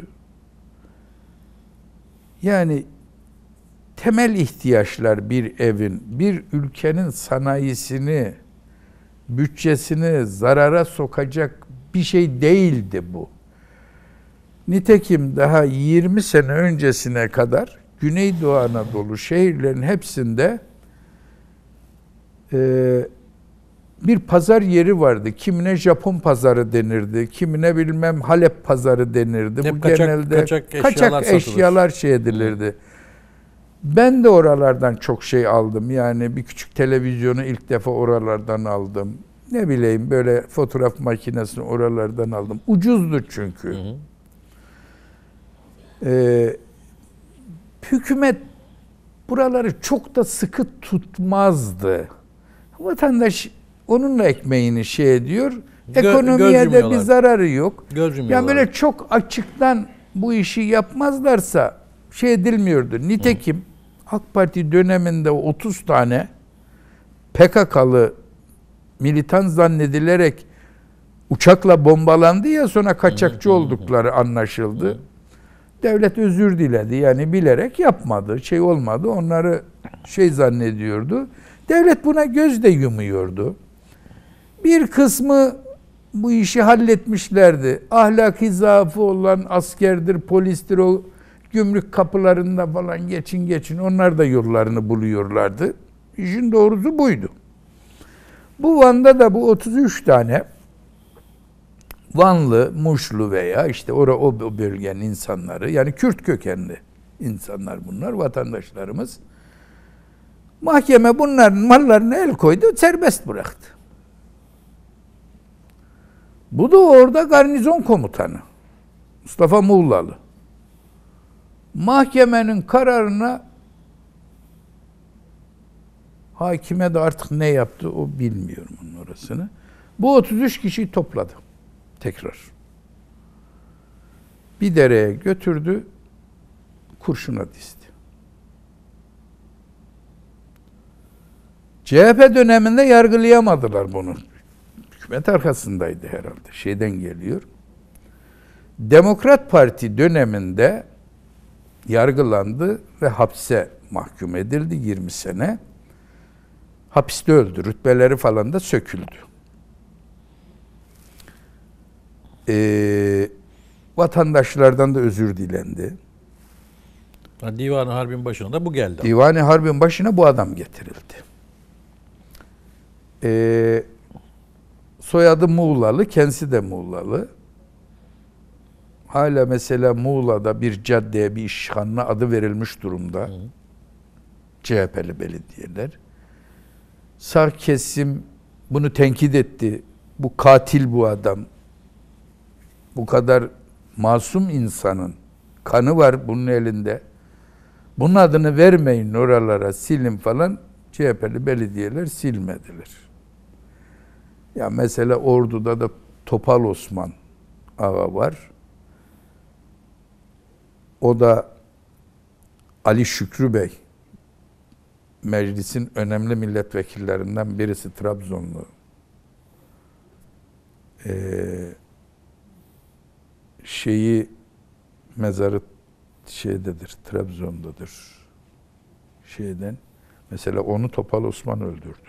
Yani temel ihtiyaçlar bir evin, bir ülkenin sanayisini, bütçesini zarara sokacak bir şey değildi bu. Nitekim daha 20 sene öncesine kadar Güneydoğu Anadolu şehirlerin hepsinde bir pazar yeri vardı. Kimine Japon pazarı denirdi, kimine bilmem Halep pazarı denirdi. Hep bu genelde kaçak eşyalar şey edilirdi. Ben de oralardan çok şey aldım. Yani bir küçük televizyonu ilk defa oralardan aldım. Ne bileyim, böyle fotoğraf makinesini oralardan aldım. Ucuzdu çünkü. Hükümet buraları çok da sıkı tutmazdı. Vatandaş onunla ekmeğini şey ediyor. Ekonomiye de bir zararı yok. Yani böyle çok açıktan bu işi yapmazlarsa şey edilmiyordu. Nitekim AK Parti döneminde 30 tane PKK'lı militan zannedilerek uçakla bombalandı ya, sonra kaçakçı oldukları anlaşıldı. Devlet özür diledi. Yani bilerek yapmadı. Şey olmadı. Onları şey zannediyordu. Devlet buna göz de yumuyordu. Bir kısmı bu işi halletmişlerdi. Ahlaki zaafı olan askerdir, polistir, o gümrük kapılarında falan geçin. Onlar da yollarını buluyorlardı. İşin doğrusu buydu. Bu Van'da da bu 33 tane Vanlı, Muşlu veya işte o bölgenin insanları, yani Kürt kökenli insanlar bunlar, vatandaşlarımız. Mahkeme bunların mallarına el koydu, serbest bıraktı. Bu da orada garnizon komutanı Mustafa Muğlalı. Mahkemenin kararına hakime de artık ne yaptı o bilmiyorum onun orasını. Bu 33 kişiyi topladı tekrar. bir dereye götürdü, kurşuna dizdi. CHP döneminde yargılayamadılar bunu. Hükümet arkasındaydı herhalde. Şeyden geliyor. Demokrat Parti döneminde yargılandı ve hapse mahkum edildi 20 sene. Hapiste öldü. Rütbeleri falan da söküldü. Vatandaşlardan da özür dilendi. Divan-ı Harbi'nin başına da bu geldi. Divan-ı Harbi'nin başına bu adam getirildi. Soyadı Muğlalı, kendisi de Muğlalı. Hala mesela Muğla'da bir caddeye, bir işhanına adı verilmiş durumda. CHP'li belediyeler. Sağ kesim bunu tenkit etti. Bu katil bu adam. Bu kadar masum insanın kanı var bunun elinde. Bunun adını vermeyin oralara, silin falan. CHP'li belediyeler silmediler. Ya mesela Ordu'da da Topal Osman ağa var. O da Ali Şükrü Bey, meclisin önemli milletvekillerinden birisi, Trabzonlu. Mezarı şeydedir, Trabzon'dadır. Mesela onu Topal Osman öldürdü.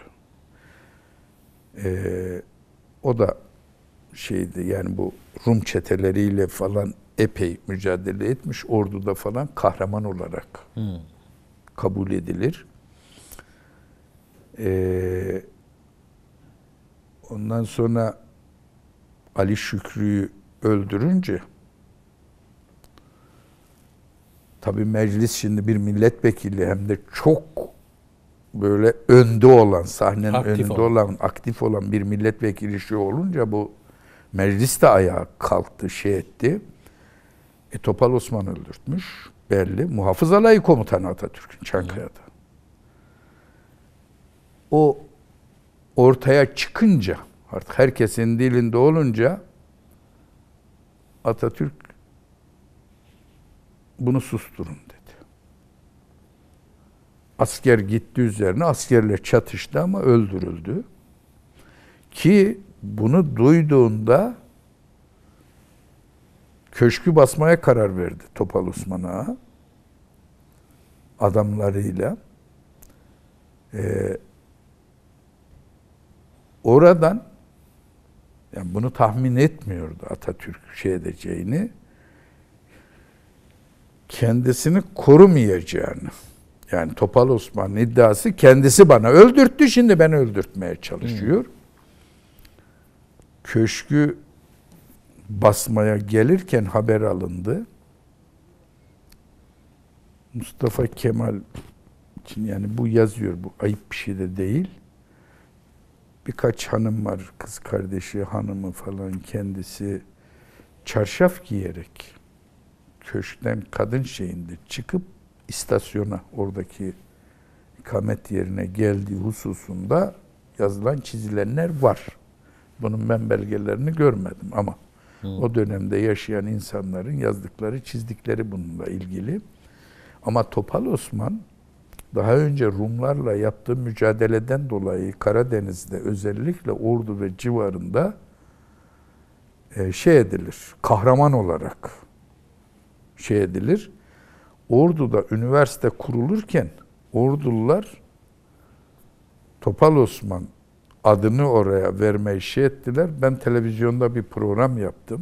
O da yani bu Rum çeteleriyle falan epey mücadele etmiş. Ordu'da falan kahraman olarak kabul edilir. Ondan sonra Ali Şükrü'yü öldürünce tabii meclis şimdi bir milletvekili hem de çok böyle önde olan, sahnenin önünde olan, aktif olan bir milletvekili olunca bu meclis de ayağa kalktı, etti. Topal Osman öldürtmüş belli. Muhafız Alayı Komutanı Atatürk'ün Çankaya'da. O ortaya çıkınca, artık herkesin dilinde olunca Atatürk bunu susturun dedi. Asker gitti üzerine, askerle çatıştı ama öldürüldü. Ki bunu duyduğunda köşkü basmaya karar verdi Topal Osman Ağa adamlarıyla. Oradan yani bunu tahmin etmiyordu Atatürk edeceğini, kendisini korumayacağını. Yani Topal Osman'ın iddiası, kendisi bana öldürttü, şimdi beni öldürtmeye çalışıyor. Köşkü basmaya gelirken haber alındı. Mustafa Kemal için, yani bu yazıyor, bu ayıp bir şey de değil. Birkaç hanım var, kız kardeşi, hanımı falan, kendisi çarşaf giyerek köşkten kadın çıkıp istasyona, oradaki ikamet yerine geldiği hususunda yazılan, çizilenler var. Bunun ben belgelerini görmedim ama o dönemde yaşayan insanların yazdıkları, çizdikleri bununla ilgili. Ama Topal Osman daha önce Rumlarla yaptığı mücadeleden dolayı Karadeniz'de, özellikle Ordu ve civarında edilir, kahraman olarak edilir. Ordu'da üniversite kurulurken Ordulular Topal Osman adını oraya vermeyi ettiler. Ben televizyonda bir program yaptım.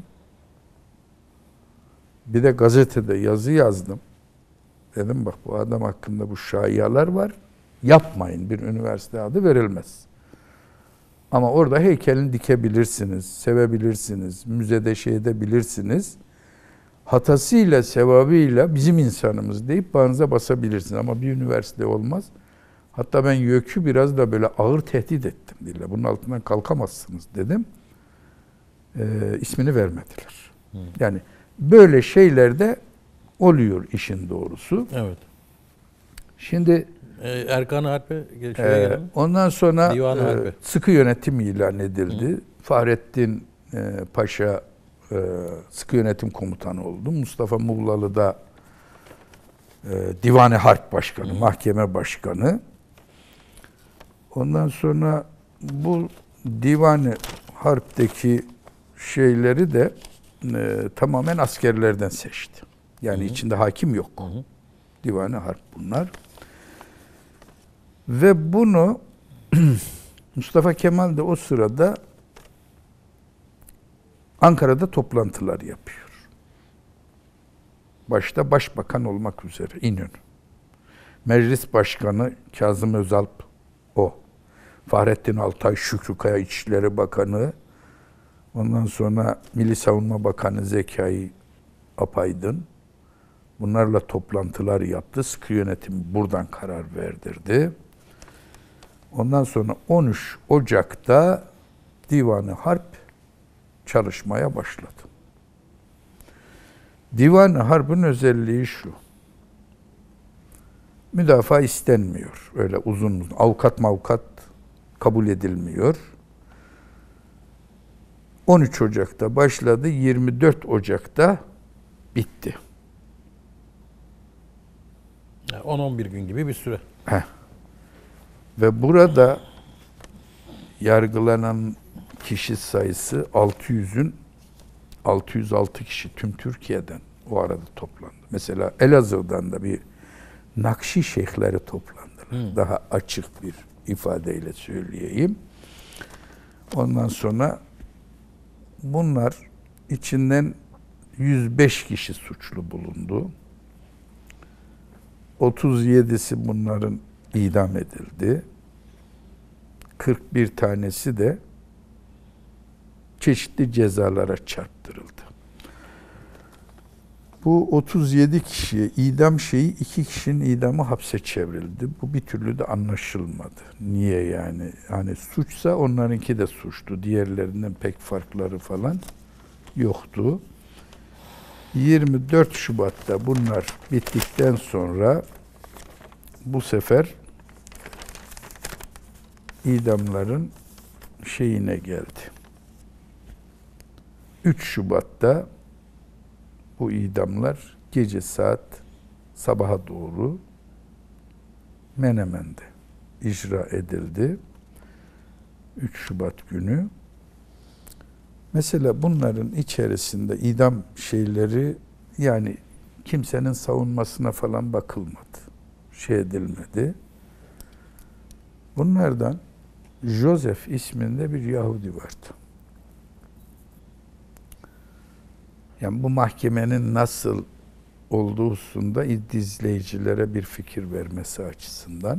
Bir de gazetede yazı yazdım. Dedim bak, bu adam hakkında bu şaiyalar var. Yapmayın, bir üniversite adı verilmez. Ama orada heykelini dikebilirsiniz, sevebilirsiniz, müzede edebilirsiniz. Hatasıyla, sevabıyla bizim insanımız deyip bağınıza basabilirsiniz. Ama bir üniversite olmaz. Hatta ben YÖK'ü biraz da böyle ağır tehdit ettim. Bunun altından kalkamazsınız dedim. İsmini vermediler. Yani böyle şeyler de oluyor işin doğrusu. Evet. Şimdi Erkan-ı Harp'e gelelim. Ondan sonra Divan-ı Harp'e sıkı yönetim ilan edildi. Fahrettin Paşa sıkı yönetim komutanı oldu. Mustafa Muğlalı da Divan-ı Harp Başkanı, mahkeme başkanı. Ondan sonra bu Divan-ı Harp'teki şeyleri de tamamen askerlerden seçti. Yani içinde hakim yok. Divan-ı Harp bunlar. Ve bunu Mustafa Kemal de o sırada Ankara'da toplantılar yapıyor. Başta başbakan olmak üzere İnönü. Meclis Başkanı Kazım Özalp o. Fahrettin Altay, Şükrü Kaya İçişleri Bakanı. Ondan sonra Milli Savunma Bakanı Zekai Apaydın. Bunlarla toplantılar yaptı. Sıkı yönetim buradan karar verdirdi. Ondan sonra 13 Ocak'ta Divan-ı Harp çalışmaya başladı. Divan-ı Harp'ın özelliği şu. Müdafaa istenmiyor. Öyle uzun avukat kabul edilmiyor. 13 Ocak'ta başladı, 24 Ocak'ta bitti. 10-11 gün gibi bir süre. Ve burada yargılanan kişi sayısı 606 kişi tüm Türkiye'den o arada toplandı. Mesela Elazığ'dan da bir Nakşi şeyhleri toplandılar. Daha açık bir ifadeyle söyleyeyim. Ondan sonra bunlar içinden 105 kişi suçlu bulundu. 37'si bunların idam edildi. 41 tanesi de çeşitli cezalara çarptırıldı. Bu 37 kişiye idam şeyi 2 kişinin idamı hapse çevrildi. Bu bir türlü de anlaşılmadı. Niye yani? Hani suçsa onlarınki de suçtu. Diğerlerinden pek farkları falan yoktu. 24 Şubat'ta bunlar bittikten sonra bu sefer idamların şeyine geldi. 3 Şubat'ta bu idamlar gece saat sabaha doğru Menemen'de icra edildi. 3 Şubat günü. Mesela bunların içerisinde idam şeyleri yani kimsenin savunmasına falan bakılmadı. Şey edilmedi. Bunlardan Joseph isminde bir Yahudi vardı. Yani bu mahkemenin nasıl olduğu hususunda izleyicilere bir fikir vermesi açısından.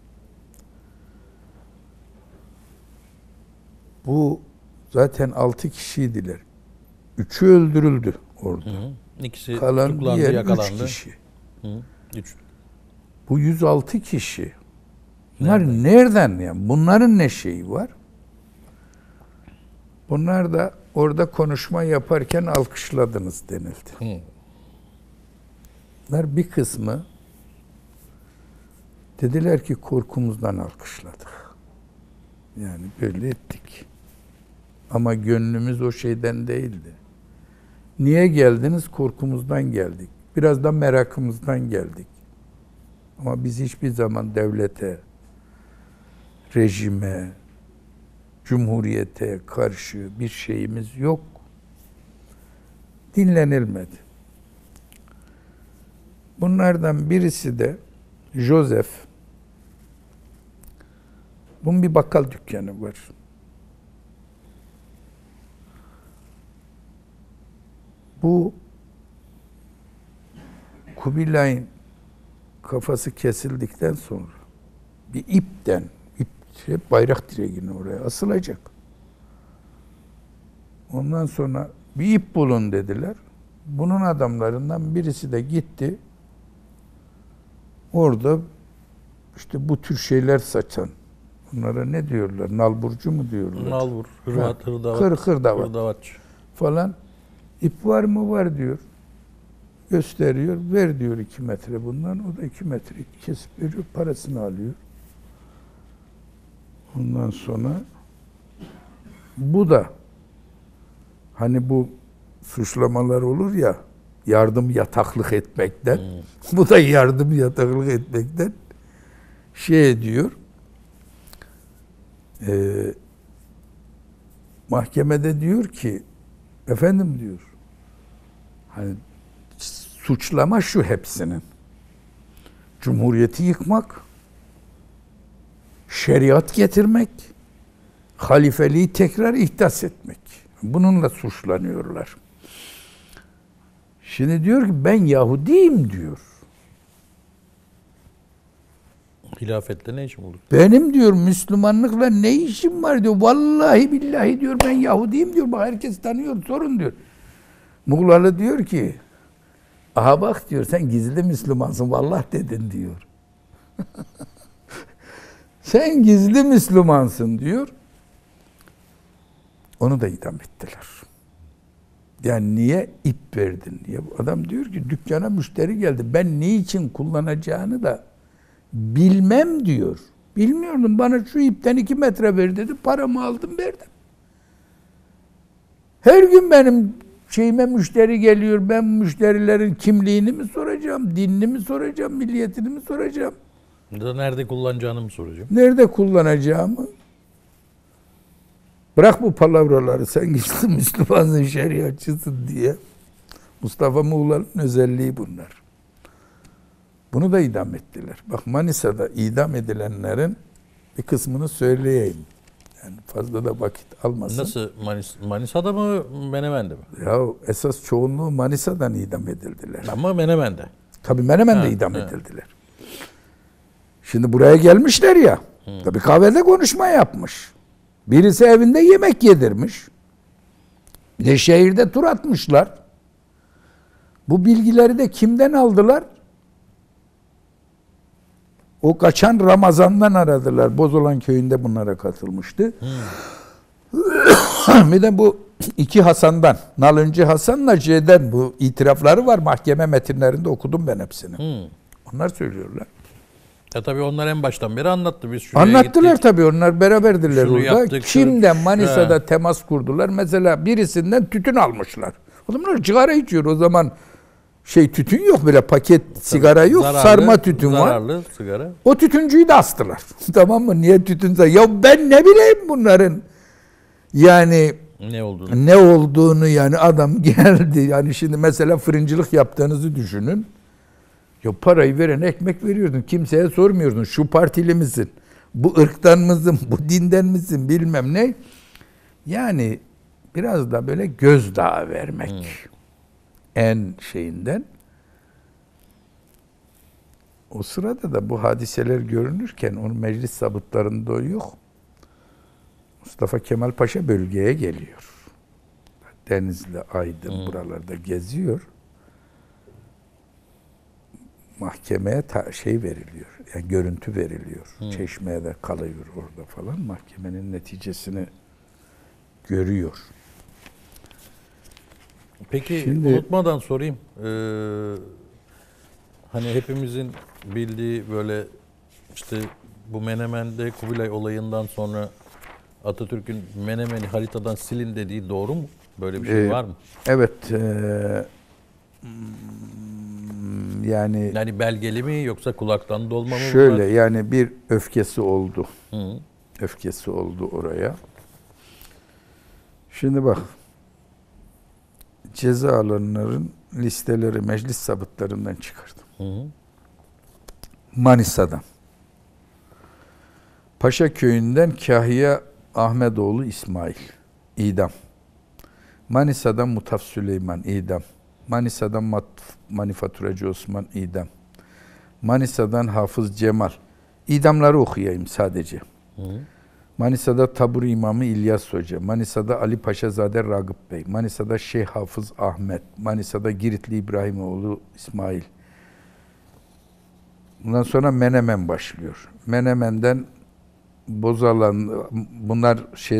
Bu zaten 6 kişiydiler. 3'ü öldürüldü orada. İkisi kalan tutuklandı, diğer yakalandı. 3 kişi. 3. Bu 106 kişi. Bunlar nereden yani? Bunların ne şeyi var? Bunlar da orada konuşma yaparken alkışladınız denildi. Bunlar bir kısmı dediler ki korkumuzdan alkışladık. Yani böyle ettik. Ama gönlümüz o şeyden değildi. Niye geldiniz? Korkumuzdan geldik. Biraz da merakımızdan geldik. Ama biz hiçbir zaman devlete, rejime, cumhuriyete karşı bir şeyimiz yok. Dinlenilmedi. Bunlardan birisi de Joseph. Bunun bir bakkal dükkanı var. Bu Kubilay'ın kafası kesildikten sonra bir ipten, bayrak direğini oraya asılacak. Ondan sonra bir ip bulun dediler. Bunun adamlarından birisi de gitti. Orada işte bu tür şeyler saçan, bunlara ne diyorlar? Nalburcu mu diyorlar? Nalbur, hırdavat, hırdavat falan. İp var mı? Var diyor. Gösteriyor. Ver diyor 2 metre bundan. O da 2 metre kesip veriyor. Parasını alıyor. Ondan sonra bu da hani bu suçlamalar olur ya, yardım yataklık etmekten. Bu da yardım yataklık etmekten şey diyor. Mahkemede diyor ki, efendim diyor, hani suçlama şu hepsinin: Cumhuriyeti yıkmak, şeriat getirmek, halifeliği tekrar ihdas etmek. Bununla suçlanıyorlar. Şimdi diyor ki ben Yahudiyim diyor. Hilafetle ne işim olur? Benim diyor Müslümanlıkla ne işim var diyor. Vallahi billahi diyor ben Yahudiyim diyor. Bak herkes tanıyor, sorun diyor. Muğlalı diyor ki, aha bak diyor sen gizli Müslümansın vallahi dedin diyor. Sen gizli Müslümansın diyor. Onu da idam ettiler. Yani niye ip verdin diye. Adam diyor ki dükkana müşteri geldi. Ben niçin kullanacağını da bilmem diyor. Bilmiyordum. Bana şu ipten 2 metre ver dedi. Paramı aldım verdim. Her gün benim şeyime müşteri geliyor. Ben müşterilerin kimliğini mi soracağım? Dinini mi soracağım? Milliyetini mi soracağım? Nerede kullanacağını mı soracağım? Nerede kullanacağımı? Bırak bu palavraları, sen gitsin Müslümansın, şeriatçısın diye. Mustafa Muğla'nın özelliği bunlar. Bunu da idam ettiler. Bak Manisa'da idam edilenlerin bir kısmını söyleyeyim. Yani fazla da vakit almasın. Nasıl? Manisa'da mı, Menemen'de mi? Ya esas çoğunluğu Manisa'dan idam edildiler. Ama Menemen'de. Tabii Menemen'de idam edildiler. Şimdi buraya gelmişler ya. Tabii kahvede konuşma yapmış. Birisi evinde yemek yedirmiş. Bir de şehirde tur atmışlar. Bu bilgileri de kimden aldılar? O kaçan Ramazan'dan aradılar. Bozolan köyünde bunlara katılmıştı. Bir de bu 2 Hasan'dan, Nalıncı Hasan'la C'den bu itirafları var. Mahkeme metinlerinde okudum ben hepsini. Onlar söylüyorlar. Ya tabii onlar en baştan beri anlattı. Biz şuraya Anlattılar gittik. tabii, onlar beraberdiler Şunu orada. yaptık, Kimden Manisa'da he. temas kurdular. Mesela birisinden tütün almışlar. Adamlar sigara içiyor. O zaman tütün yok, böyle paket sigara yok. Sarma tütün var. Zararlı sigara. O tütüncüyü de astılar. Tamam mı? Niye tütün? Ya ben ne bileyim bunların yani ne olduğunu yani adam geldi. Yani şimdi mesela fırıncılık yaptığınızı düşünün. Ya parayı veren ekmek veriyordun. Kimseye sormuyordun. Şu partili misin? Bu ırktan mısın? Bu dinden misin? Bilmem ne. Yani biraz da böyle gözdağı vermek. En şeyinden. O sırada da bu hadiseler görünürken onun meclis zabıtlarında o yok. Mustafa Kemal Paşa bölgeye geliyor. Denizli, Aydın buralarda geziyor. Mahkemeye veriliyor. Yani görüntü veriliyor. Çeşmeye de kalıyor orada falan. Mahkemenin neticesini görüyor. Peki Şimdi, unutmadan sorayım. Hani hepimizin bildiği böyle işte bu Menemen'de Kubilay olayından sonra Atatürk'ün Menemen'i haritadan silin dediği doğru mu? Böyle bir şey var mı? Evet. Yani belgeli mi yoksa kulaktan dolma mı? Şöyle yani bir öfkesi oldu. Öfkesi oldu oraya. Şimdi bak, ceza alanların listeleri meclis zabıtlarından çıkardım. Manisa'dan. Paşa köyünden Kahya Ahmetoğlu İsmail, idam. Manisa'dan Mutaf Süleyman, idam. Manisa'dan Manifaturacı Osman, idam. Manisa'dan Hafız Cemal. İdamları okuyayım sadece. Manisa'da Tabur İmamı İlyas Hoca. Manisa'da Ali Paşazade Ragıp Bey. Manisa'da Şeyh Hafız Ahmet. Manisa'da Giritli İbrahimoğlu İsmail. Bundan sonra Menemen başlıyor. Menemen'den Bozalan, bunlar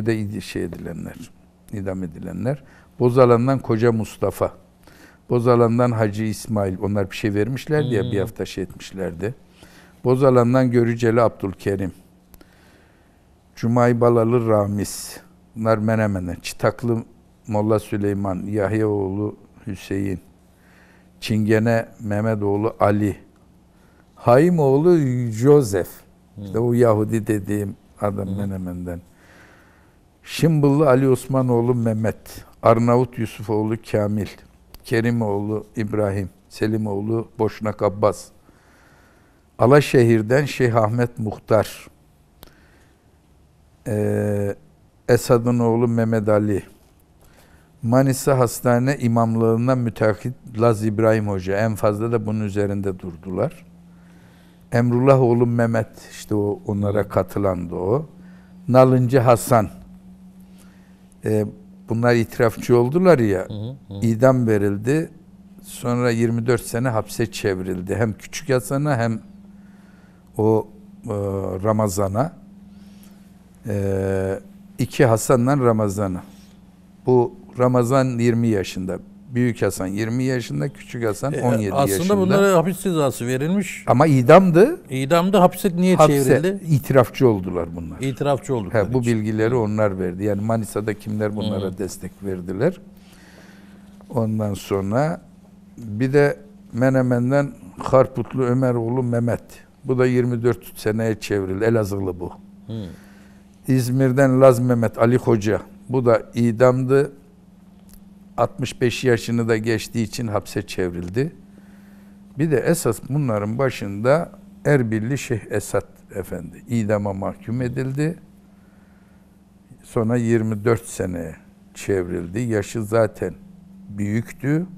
idam edilenler. Bozalan'dan Koca Mustafa. Bozalan'dan Hacı İsmail. Onlar bir şey vermişlerdi ya, bir hafta etmişlerdi. Bozalan'dan Görüceli Abdülkerim. Cumay Balalı Ramiz. Bunlar Menemen'den. Çıtaklı Molla Süleyman, Yahyaoğlu Hüseyin, Çingene Mehmetoğlu Ali, Haimoğlu Joseph, işte o Yahudi dediğim adam Menemen'den. Şimbıllı Ali Osmanoğlu Mehmet, Arnavut Yusufoğlu Kamil, Kerimoğlu İbrahim, Selimoğlu Boşnak Abbas, Alaşehir'den Şeyh Ahmet Muhtar, Esad'ın oğlu Mehmet Ali, Manisa Hastane İmamlığından müteakit Laz İbrahim Hoca, en fazla da bunun üzerinde durdular. Emrullah oğlu Mehmet, işte o onlara katılandı o. Nalıncı Hasan, bunlar itirafçı oldular ya, idam verildi. Sonra 24 sene hapse çevrildi. Hem Küçük Hasan'a hem o Ramazan'a. İki Hasan'la Ramazan'a. Bu Ramazan 20 yaşında. Büyük Hasan 20 yaşında, Küçük Hasan 17 yaşında. Aslında bunlara hapis cezası verilmiş. Ama idamdı. İdamda hapse niye çevrildi? İtirafçı oldular bunlar. İtirafçı oldukları Bu için. bilgileri onlar verdi. Yani Manisa'da kimler bunlara destek verdiler. Ondan sonra bir de Menemen'den Harputlu Ömeroğlu Mehmet. Bu da 24 seneye çevrildi. Elazığlı bu. İzmir'den Laz Mehmet Ali Hoca. Bu da idamdı. 65 yaşını da geçtiği için hapse çevrildi. Bir de esas bunların başında Erbilli Şeyh Esat Efendi idama mahkum edildi. Sonra 24 seneye çevrildi. Yaşı zaten büyüktü.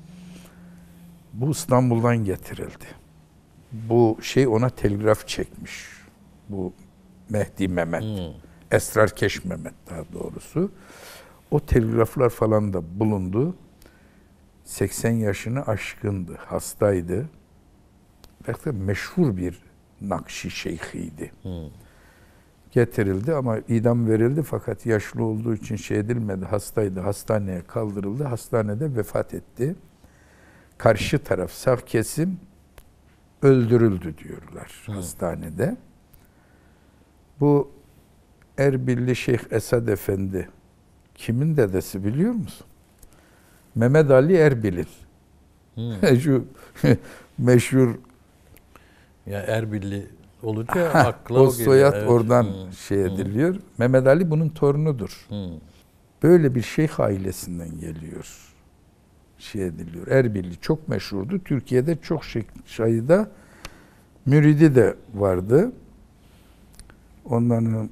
Bu İstanbul'dan getirildi. Bu şey ona telgraf çekmiş. Bu Mehdi Mehmet. Esrarkeş Mehmet daha doğrusu. O telgraflar falan da bulundu. 80 yaşını aşkındı, hastaydı. Belki de meşhur bir Nakşi şeyhiydi. Getirildi ama idam verildi fakat yaşlı olduğu için şey edilmedi, hastaydı. Hastaneye kaldırıldı, hastanede vefat etti. Karşı taraf, saf kesim öldürüldü diyorlar hastanede. Bu Erbilli Şeyh Esad Efendi kimin dedesi biliyor musun? Mehmet Ali Erbil'in. Şu meşhur Ya Erbilli olunca akla o soyad evet. oradan şey ediliyor. Mehmet Ali bunun torunudur. Böyle bir şeyh ailesinden geliyor. Şey ediliyor. Erbilli çok meşhurdu. Türkiye'de çok sayıda müridi de vardı. Onların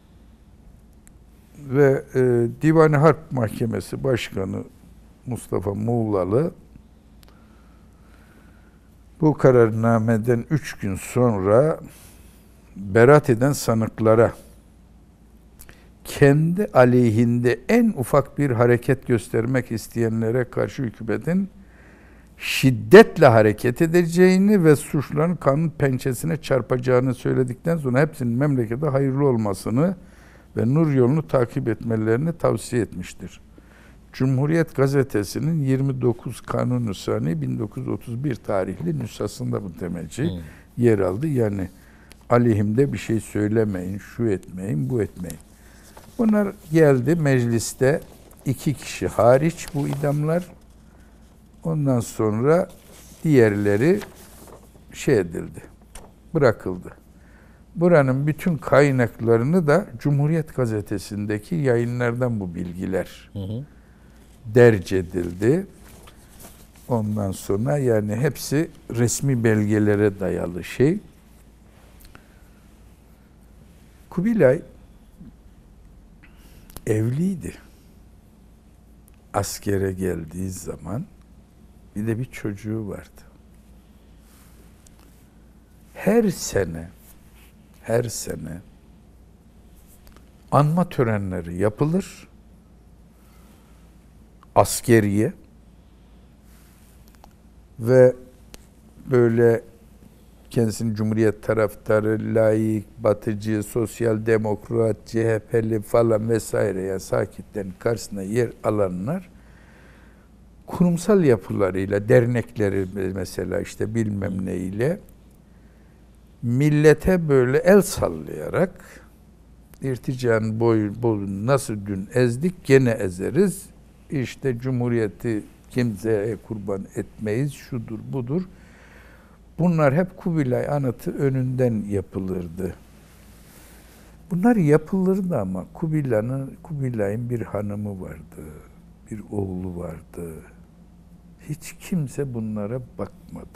ve Divan-ı Harp Mahkemesi Başkanı Mustafa Muğlalı bu kararnameden 3 gün sonra beraat eden sanıklara kendi aleyhinde en ufak bir hareket göstermek isteyenlere karşı hükümetin şiddetle hareket edeceğini ve suçların kanun pençesine çarpacağını söyledikten sonra hepsinin memlekete hayırlı olmasını ve nur yolunu takip etmelerini tavsiye etmiştir. Cumhuriyet Gazetesi'nin 29 Kanun-ı Sani 1931 tarihli nüshasında bu temelci yer aldı. Yani aleyhimde bir şey söylemeyin, şu etmeyin, bu etmeyin. Bunlar geldi mecliste 2 kişi hariç bu idamlar. Ondan sonra diğerleri şey edildi, bırakıldı. Buranın bütün kaynaklarını da Cumhuriyet Gazetesi'ndeki yayınlardan bu bilgiler derc edildi. Ondan sonra yani hepsi resmi belgelere dayalı şey. Kubilay evliydi. Askere geldiği zaman bir de bir çocuğu vardı. Her sene anma törenleri yapılır. Askeriye ve böyle kendisini Cumhuriyet taraftarı, laik, batıcı, sosyal demokrat, CHP'li falan vesaire yani sakitlerin karşısına yer alanlar kurumsal yapılarıyla, dernekleri mesela işte bilmem neyle millete böyle el sallayarak irticanın boyunu nasıl dün ezdik gene ezeriz. işte Cumhuriyeti kimseye kurban etmeyiz, şudur budur. Bunlar hep Kubilay anıtı önünden yapılırdı. Bunlar yapılırdı ama Kubilay'ın bir hanımı vardı, bir oğlu vardı. Hiç kimse bunlara bakmadı.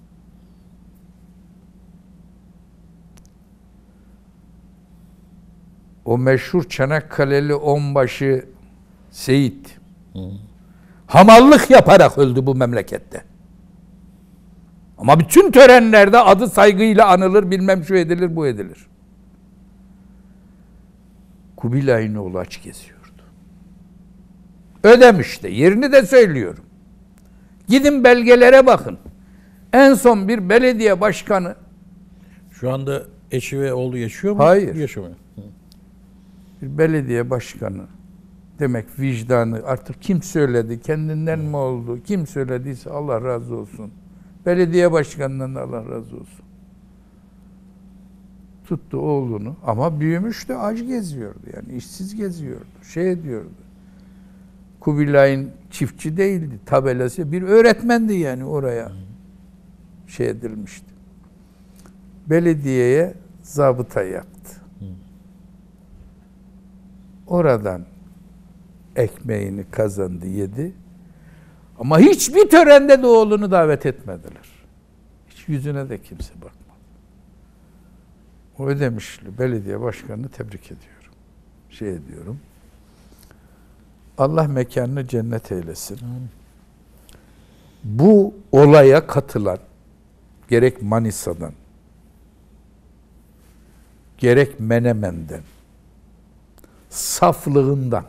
O meşhur Çanakkale'li onbaşı Seyit hamallık yaparak öldü bu memlekette. Ama bütün törenlerde adı saygıyla anılır, bilmem şu edilir, bu edilir. Kubilay'ın oğlu aç geziyordu. Ödemiş'te, yerini de söylüyorum. Gidin belgelere bakın. En son bir belediye başkanı. Şu anda eşi ve oğlu yaşıyor mu? Hayır. Yaşamıyor. Bir belediye başkanı. Demek vicdanı artık kim söyledi, kendinden mi oldu? Kim söylediyse Allah razı olsun. Belediye başkanından Allah razı olsun. Tuttu oğlunu ama büyümüş de aç geziyordu, yani işsiz geziyordu, şey ediyordu. Kubilay'ın çiftçi değildi, tabelası bir öğretmendi, yani oraya şey edilmişti. Belediyeye zabıta yaptı. Oradan ekmeğini kazandı, yedi. Ama hiçbir törende de oğlunu davet etmediler. Hiç yüzüne de kimse bakmadı. O Ödemişli belediye başkanını tebrik ediyorum. Şey ediyorum. Allah mekanını cennet eylesin. Bu olaya katılan gerek Manisa'dan, gerek Menemen'den, saflığından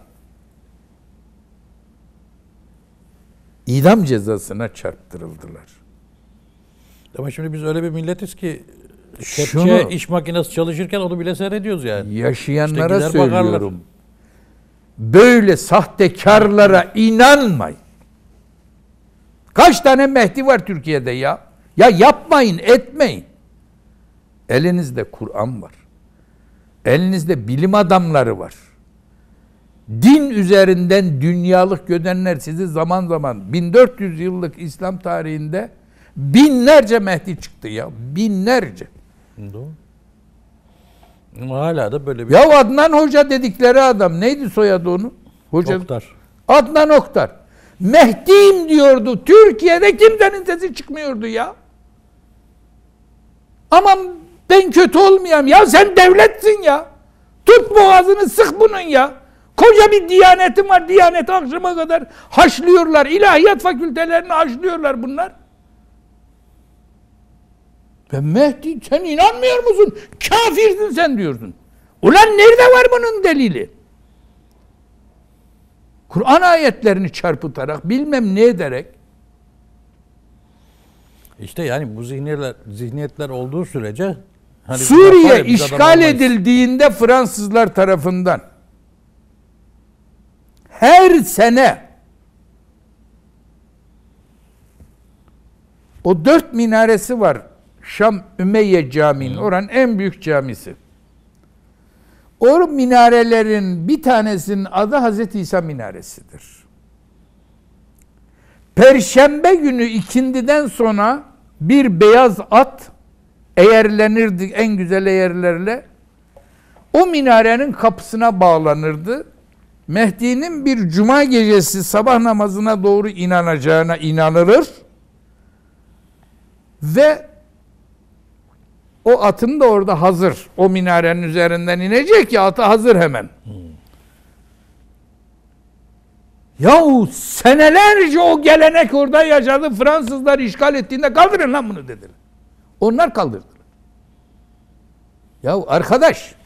idam cezasına çarptırıldılar. Ama şimdi biz öyle bir milletiz ki kepçe iş makinesi çalışırken onu bile seyrediyoruz yani. Yaşayanlara İşte söylüyorum. bakarlar. Böyle sahtekarlara inanmayın. Kaç tane Mehdi var Türkiye'de ya? Ya yapmayın, etmeyin. Elinizde Kur'an var. Elinizde bilim adamları var. Din üzerinden dünyalık gödenler sizi zaman zaman 1400 yıllık İslam tarihinde binlerce Mehdi çıktı ya. Binlerce. Doğru. Ama hala da böyle bir... Ya Adnan Hoca dedikleri adam neydi soyadı onun? Hoca. Oktar. Adnan Oktar. Mehdi'yim diyordu. Türkiye'de kimsenin sesi çıkmıyordu ya. Aman ben kötü olmayayım. Ya sen devletsin ya. Tut boğazını, sık bunun ya. Koca bir diyanetin var. Diyaneti akşama kadar haşlıyorlar. İlahiyat fakültelerini haşlıyorlar bunlar. Ben Mehdi, sen inanmıyor musun? Kafirsin sen diyorsun. Ulan nerede var bunun delili? Kur'an ayetlerini çarpıtarak, bilmem ne ederek. İşte yani bu zihniyetler olduğu sürece hani Suriye işgal edildiğinde Fransızlar tarafından her sene o 4 minaresi var. Şam Ümeyye Camii'nin, oranın en büyük camisi. O minarelerin bir tanesinin adı Hazreti İsa Minaresi'dir. Perşembe günü ikindiden sonra bir beyaz at eğerlenirdi, en güzel eğerlerle. O minarenin kapısına bağlanırdı. Mehdi'nin bir cuma gecesi sabah namazına doğru inanacağına inanılır. Ve o atın da orada hazır. O minarenin üzerinden inecek ya, atı hazır hemen. Yahu senelerce o gelenek orada yaşadı. Fransızlar işgal ettiğinde kaldırın lan bunu dediler. Onlar kaldırdılar. Yahu arkadaş,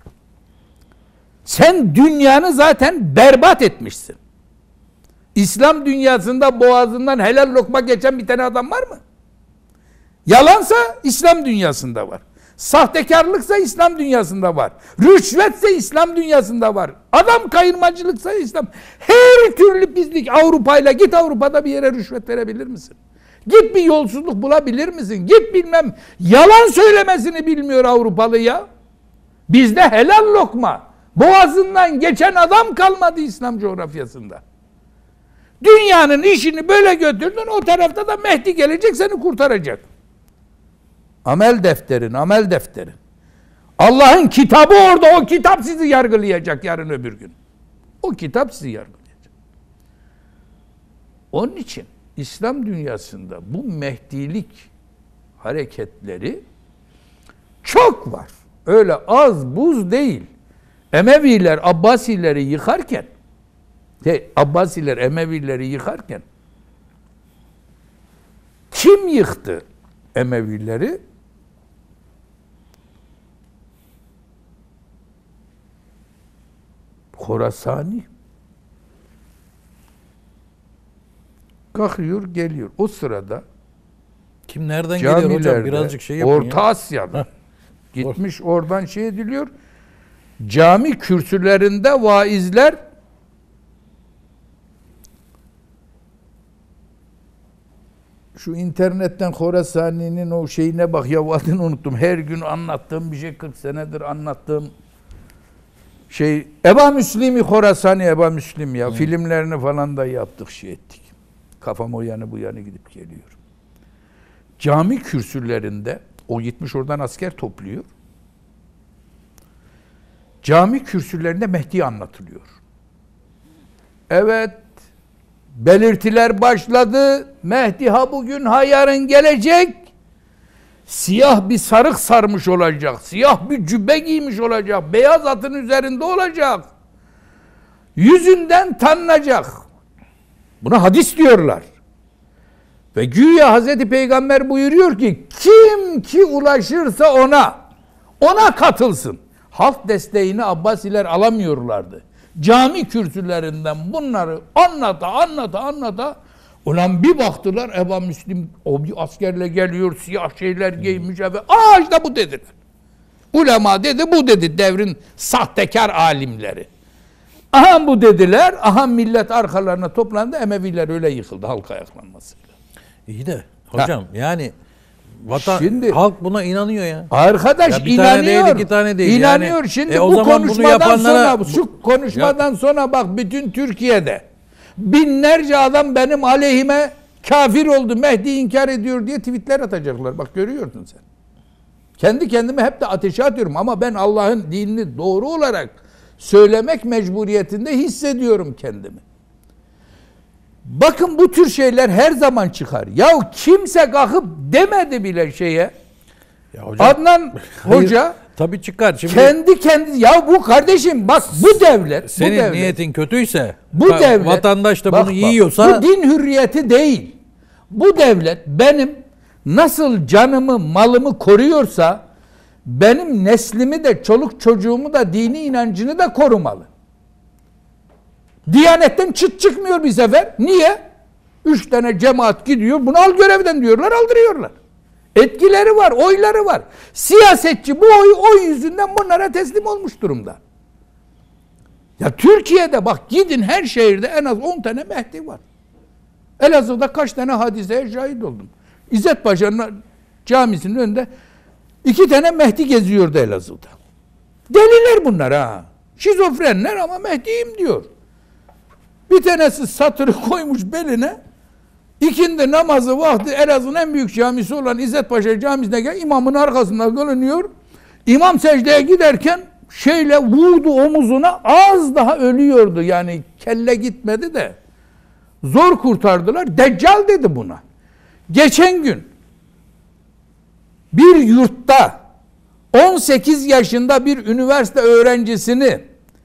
sen dünyanı zaten berbat etmişsin. İslam dünyasında boğazından helal lokma geçen bir tane adam var mı? Yalansa İslam dünyasında var. Sahtekarlıksa İslam dünyasında var. Rüşvetse İslam dünyasında var. Adam kayırmacılıksa İslam. Her türlü pislik Avrupa'yla, git Avrupa'da bir yere rüşvet verebilir misin? Git bir yolsuzluk bulabilir misin? Git bilmem, yalan söylemesini bilmiyor Avrupalı ya. Bizde helal lokma. Boğazından geçen adam kalmadı İslam coğrafyasında. Dünyanın işini böyle götürdün, o tarafta da Mehdi gelecek seni kurtaracak. Amel defterin, amel defterin. Allah'ın kitabı orada, o kitap sizi yargılayacak yarın öbür gün. O kitap sizi yargılayacak. Onun için İslam dünyasında bu Mehdilik hareketleri çok var. Öyle az buz değil. Emeviler Abbasileri yıkarken, Abbasiler Emevileri yıkarken kim yıktı Emevileri? Horasani. Kalkıyor geliyor. O sırada Kim nereden geliyor hocam? Birazcık şey yapın Orta ya. Asya'da gitmiş oradan şey ediliyor. Cami kürsülerinde vaizler şu internetten Horasani'nin o şeyine bak ya, adını unuttum. Her gün anlattığım bir şey, 40 senedir anlattığım şey. Eba Müslim'i, Horasani Eba Müslim ya. Filmlerini falan da yaptık, şey ettik. Kafam o yanı bu yanı gidip geliyor. Cami kürsülerinde o gitmiş oradan asker topluyor. Cami kürsülerinde Mehdi anlatılıyor. Evet, belirtiler başladı. Mehdi ha bugün ha yarın gelecek. Siyah bir sarık sarmış olacak. Siyah bir cübbe giymiş olacak. Beyaz atın üzerinde olacak. Yüzünden tanınacak. Buna hadis diyorlar. Ve güya Hazreti Peygamber buyuruyor ki kim ki ulaşırsa ona katılsın. Halk desteğini Abbasiler alamıyorlardı. Cami kürsülerinden bunları anlata ulan bir baktılar Eba Müslim o bir askerle geliyor, siyah şeyler giymiş ve işte bu dediler. Ulema dedi, bu dedi devrin sahtekar alimleri. Aha bu dediler, aha millet arkalarına toplandı, Emeviler öyle yıkıldı halk ayaklanmasıyla. İyi de hocam yani Şimdi, halk buna inanıyor ya. Arkadaş ya bir inanıyor. Tane değil, iki tane değil. İnanıyor. Yani, şimdi o bu zaman konuşmadan sonra şu konuşmadan sonra bak bütün Türkiye'de binlerce adam benim aleyhime kafir oldu, Mehdi inkar ediyor diye tweetler atacaklar. Bak görüyorsun sen. Kendi kendime hep de ateşe atıyorum ama ben Allah'ın dinini doğru olarak söylemek mecburiyetinde hissediyorum kendimi. Bakın bu tür şeyler her zaman çıkar. Ya kimse kalkıp demedi bile şeye. Ya hocam, Adnan Hoca tabii çıkar. Şimdi kendi ya bu kardeşim bak bu devlet senin bu devlet, niyetin kötüyse bu devlet vatandaş da bak, bunu yiyorsa bu din hürriyeti değil. Bu devlet benim nasıl canımı, malımı koruyorsa benim neslimi de çoluk çocuğumu da dini inancını da korumalı. Diyanetten çıt çıkmıyor bir sefer. Niye? 3 tane cemaat gidiyor. Bunu al görevden diyorlar, aldırıyorlar. Etkileri var, oyları var. Siyasetçi bu oy yüzünden bunlara teslim olmuş durumda. Ya Türkiye'de bak gidin her şehirde en az 10 tane Mehdi var. Elazığ'da kaç tane hadiseye şahit oldum. İzzet Paşa'nın camisinin önünde 2 tane Mehdi geziyordu Elazığ'da. Deliler bunlar ha. Şizofrenler ama Mehdi'yim diyor. Bir tanesi satırı koymuş beline. İkindi namazı vakti Elazığ'ın en büyük camisi olan İzzet Paşa Camisi'ne gel, imamın arkasında kılınıyor. İmam secdeye giderken şeyle vurdu omuzuna, az daha ölüyordu. Yani kelle gitmedi de zor kurtardılar. Deccal dedi buna. Geçen gün bir yurtta 18 yaşında bir üniversite öğrencisini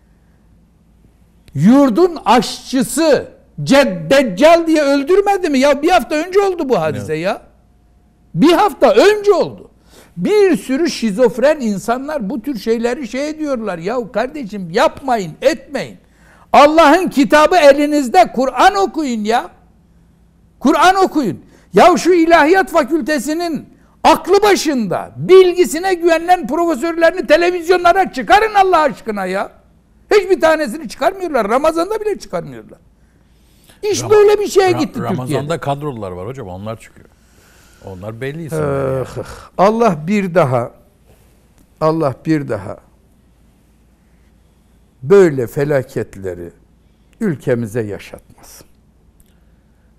yurdun aşçısı Deccal diye öldürmedi mi? Ya bir hafta önce oldu bu hadise ya. Bir hafta önce oldu. Bir sürü şizofren insanlar bu tür şeyleri şey ediyorlar. Ya kardeşim yapmayın, etmeyin. Allah'ın kitabı elinizde, Kur'an okuyun ya. Kur'an okuyun. Ya şu ilahiyat fakültesinin aklı başında, bilgisine güvenilen profesörlerini televizyonlara çıkarın Allah aşkına ya. Hiçbir tanesini çıkarmıyorlar. Ramazan'da bile çıkarmıyorlar. İş böyle bir şeye gitti Türkiye'de. Ramazan'da kadrolar var hocam, onlar çıkıyor. Onlar belli isimler. Yani. Allah bir daha böyle felaketleri ülkemize yaşatmasın.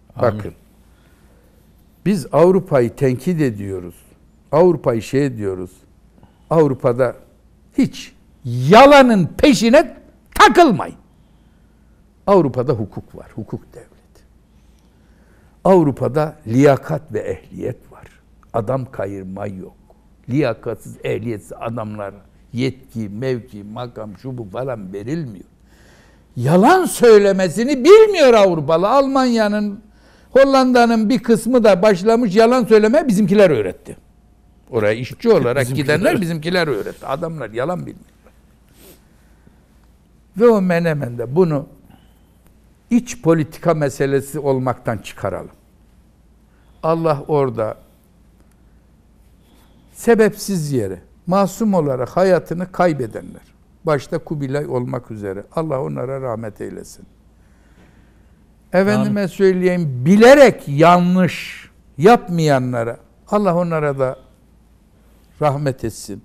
Amin. Bakın. Biz Avrupa'yı tenkit ediyoruz. Avrupa'yı şey diyoruz. Avrupa'da hiç yalanın peşine takılmayın. Avrupa'da hukuk var. Hukuk devleti. Avrupa'da liyakat ve ehliyet var. Adam kayırma yok. Liyakatsız, ehliyetsiz adamlara yetki, mevki, makam, şu bu falan verilmiyor. Yalan söylemesini bilmiyor Avrupalı. Almanya'nın, Hollanda'nın bir kısmı da başlamış yalan söylemeye, bizimkiler öğretti. Oraya işçi olarak gidenler bizimkiler öğretti. Adamlar yalan bilmiyorlar. Ve o Menemen'de bunu iç politika meselesi olmaktan çıkaralım. Allah orada sebepsiz yere, masum olarak hayatını kaybedenler, başta Kubilay olmak üzere, Allah onlara rahmet eylesin. Efendime söyleyeyim, bilerek yanlış yapmayanlara, Allah onlara da rahmet etsin.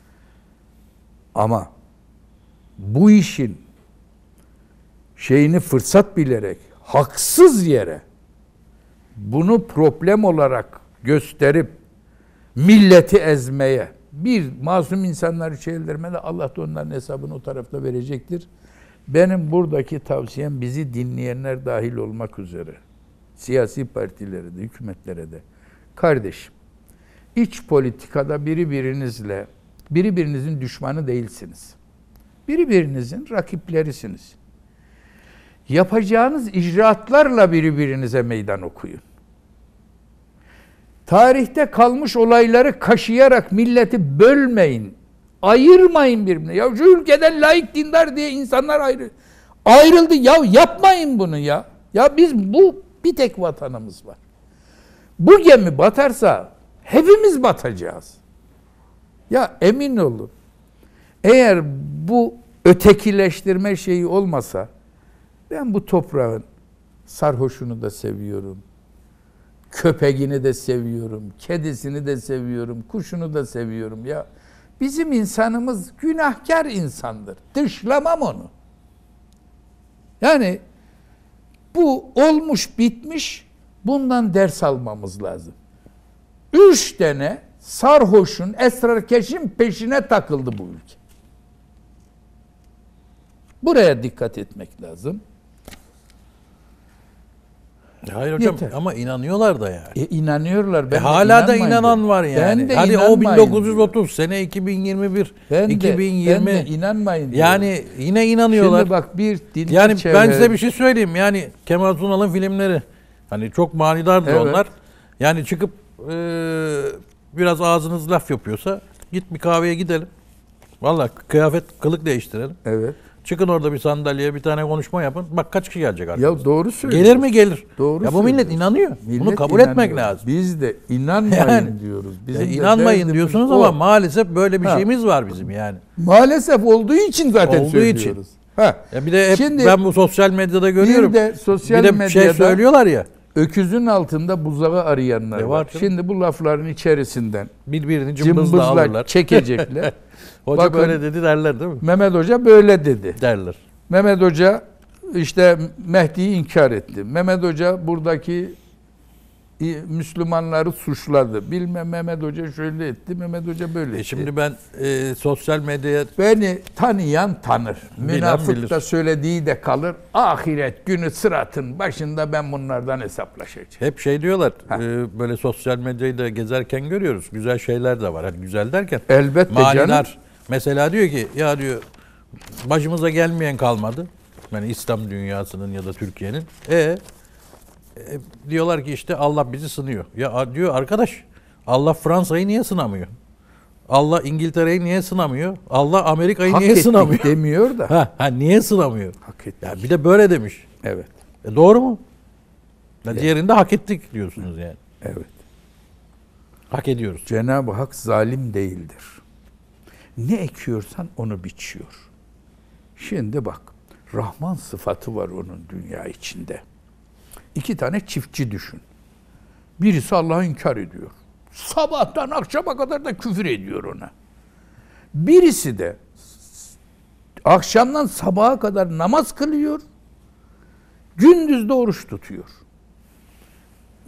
Ama bu işin şeyini fırsat bilerek, haksız yere bunu problem olarak gösterip milleti ezmeye, bir masum insanları çevirmeye de Allah da onların hesabını o tarafta verecektir. Benim buradaki tavsiyem, bizi dinleyenler dahil olmak üzere, siyasi partilere de, hükümetlere de, kardeşim, iç politikada birbirinizin düşmanı değilsiniz. Birbirinizin rakiplerisiniz. Yapacağınız icraatlarla birbirinize meydan okuyun. Tarihte kalmış olayları kaşıyarak milleti bölmeyin. Ayırmayın birbirine. Ya şu ülkeden laik dindar diye insanlar ayrıldı. Ya yapmayın bunu ya. Ya biz bir tek vatanımız var. Bu gemi batarsa hepimiz batacağız. Ya emin olun. Eğer bu ötekileştirme şeyi olmasa, ben bu toprağın sarhoşunu da seviyorum. Köpeğini de seviyorum. Kedisini de seviyorum. Kuşunu da seviyorum ya. Bizim insanımız günahkar insandır. Dışlamam onu. Yani bu olmuş bitmiş, bundan ders almamız lazım. 3 tane sarhoşun, esrarkeşin peşine takıldı bu ülke. Buraya dikkat etmek lazım. Hayır hocam, Yeter. ama inanıyorlar da yani. İnanıyorlar. Ben Hala da inanan var yani. Ben de Hadi o inanmayın 1930 diyor. sene 2021, Ben 2020. de inanmayın diyor. Yani yine inanıyorlar. Şimdi bak bir dinle yani çevre. ben size bir şey söyleyeyim. Yani Kemal Sunal'ın filmleri hani çok manidardı Evet. onlar. Yani çıkıp biraz ağzınız laf yapıyorsa git bir kahveye gidelim. Vallahi kıyafet, kılık değiştirelim. Evet. Çıkın orada bir sandalyeye bir tane konuşma yapın. Bak kaç kişi gelecek arkamızdan. Ya doğru söylüyor. Gelir mi? Gelir. Doğru ya bu millet söylüyorsun. inanıyor. Bunu Millet kabul inanıyor. etmek lazım. Biz de inanmayın Yani, diyoruz. inanmayın de diyorsunuz o. ama maalesef böyle bir Ha. şeyimiz var bizim yani. Maalesef olduğu için zaten Olduğu söylüyoruz. için. Ha. Ya bir de hep Şimdi ben bu sosyal medyada görüyorum. bir de sosyal bir de medyada şey söylüyorlar ya. öküzün altında buzağı arayanlar var var. canım. Şimdi bu lafların içerisinden Birbirini cımbızla cımbızla alırlar. çekecekler. Hoca Bakın, böyle dedi derler değil mi? Mehmet Hoca böyle dedi. Derler. Mehmet Hoca işte Mehdi'yi inkar etti. Mehmet Hoca buradaki Müslümanları suçladı. Bilmem Mehmet Hoca şöyle etti, Mehmet Hoca böyle etti. Şimdi ben sosyal medyaya Beni tanıyan tanır. Bilen Münafık bilir. da söylediği de kalır. Ahiret günü sıratın başında ben bunlardan hesaplaşacağım. hep şey diyorlar. Böyle sosyal medyayı da gezerken görüyoruz. Güzel şeyler de var. Hani güzel derken. Elbette manidar. canım. Mesela diyor ki ya diyor başımıza gelmeyen kalmadı. Yani İslam dünyasının ya da Türkiye'nin. Diyorlar ki işte Allah bizi sınıyor. Ya diyor arkadaş, Allah Fransa'yı niye sınamıyor? Allah İngiltere'yi niye sınamıyor? Allah Amerika'yı Hak niye ettik sınamıyor? demiyor da. Niye sınamıyor? Hak ettik. Ya bir de böyle demiş. Evet. Doğru mu? Ya diğerinde hak ettik diyorsunuz yani. Evet. Hak ediyoruz. Cenab-ı Hak zalim değildir. Ne ekiyorsan onu biçiyor. Şimdi bak, Rahman sıfatı var onun dünya içinde. 2 tane çiftçi düşün. Birisi Allah'ı inkar ediyor. Sabahtan akşama kadar da küfür ediyor ona. Birisi de akşamdan sabaha kadar namaz kılıyor. Gündüz de oruç tutuyor.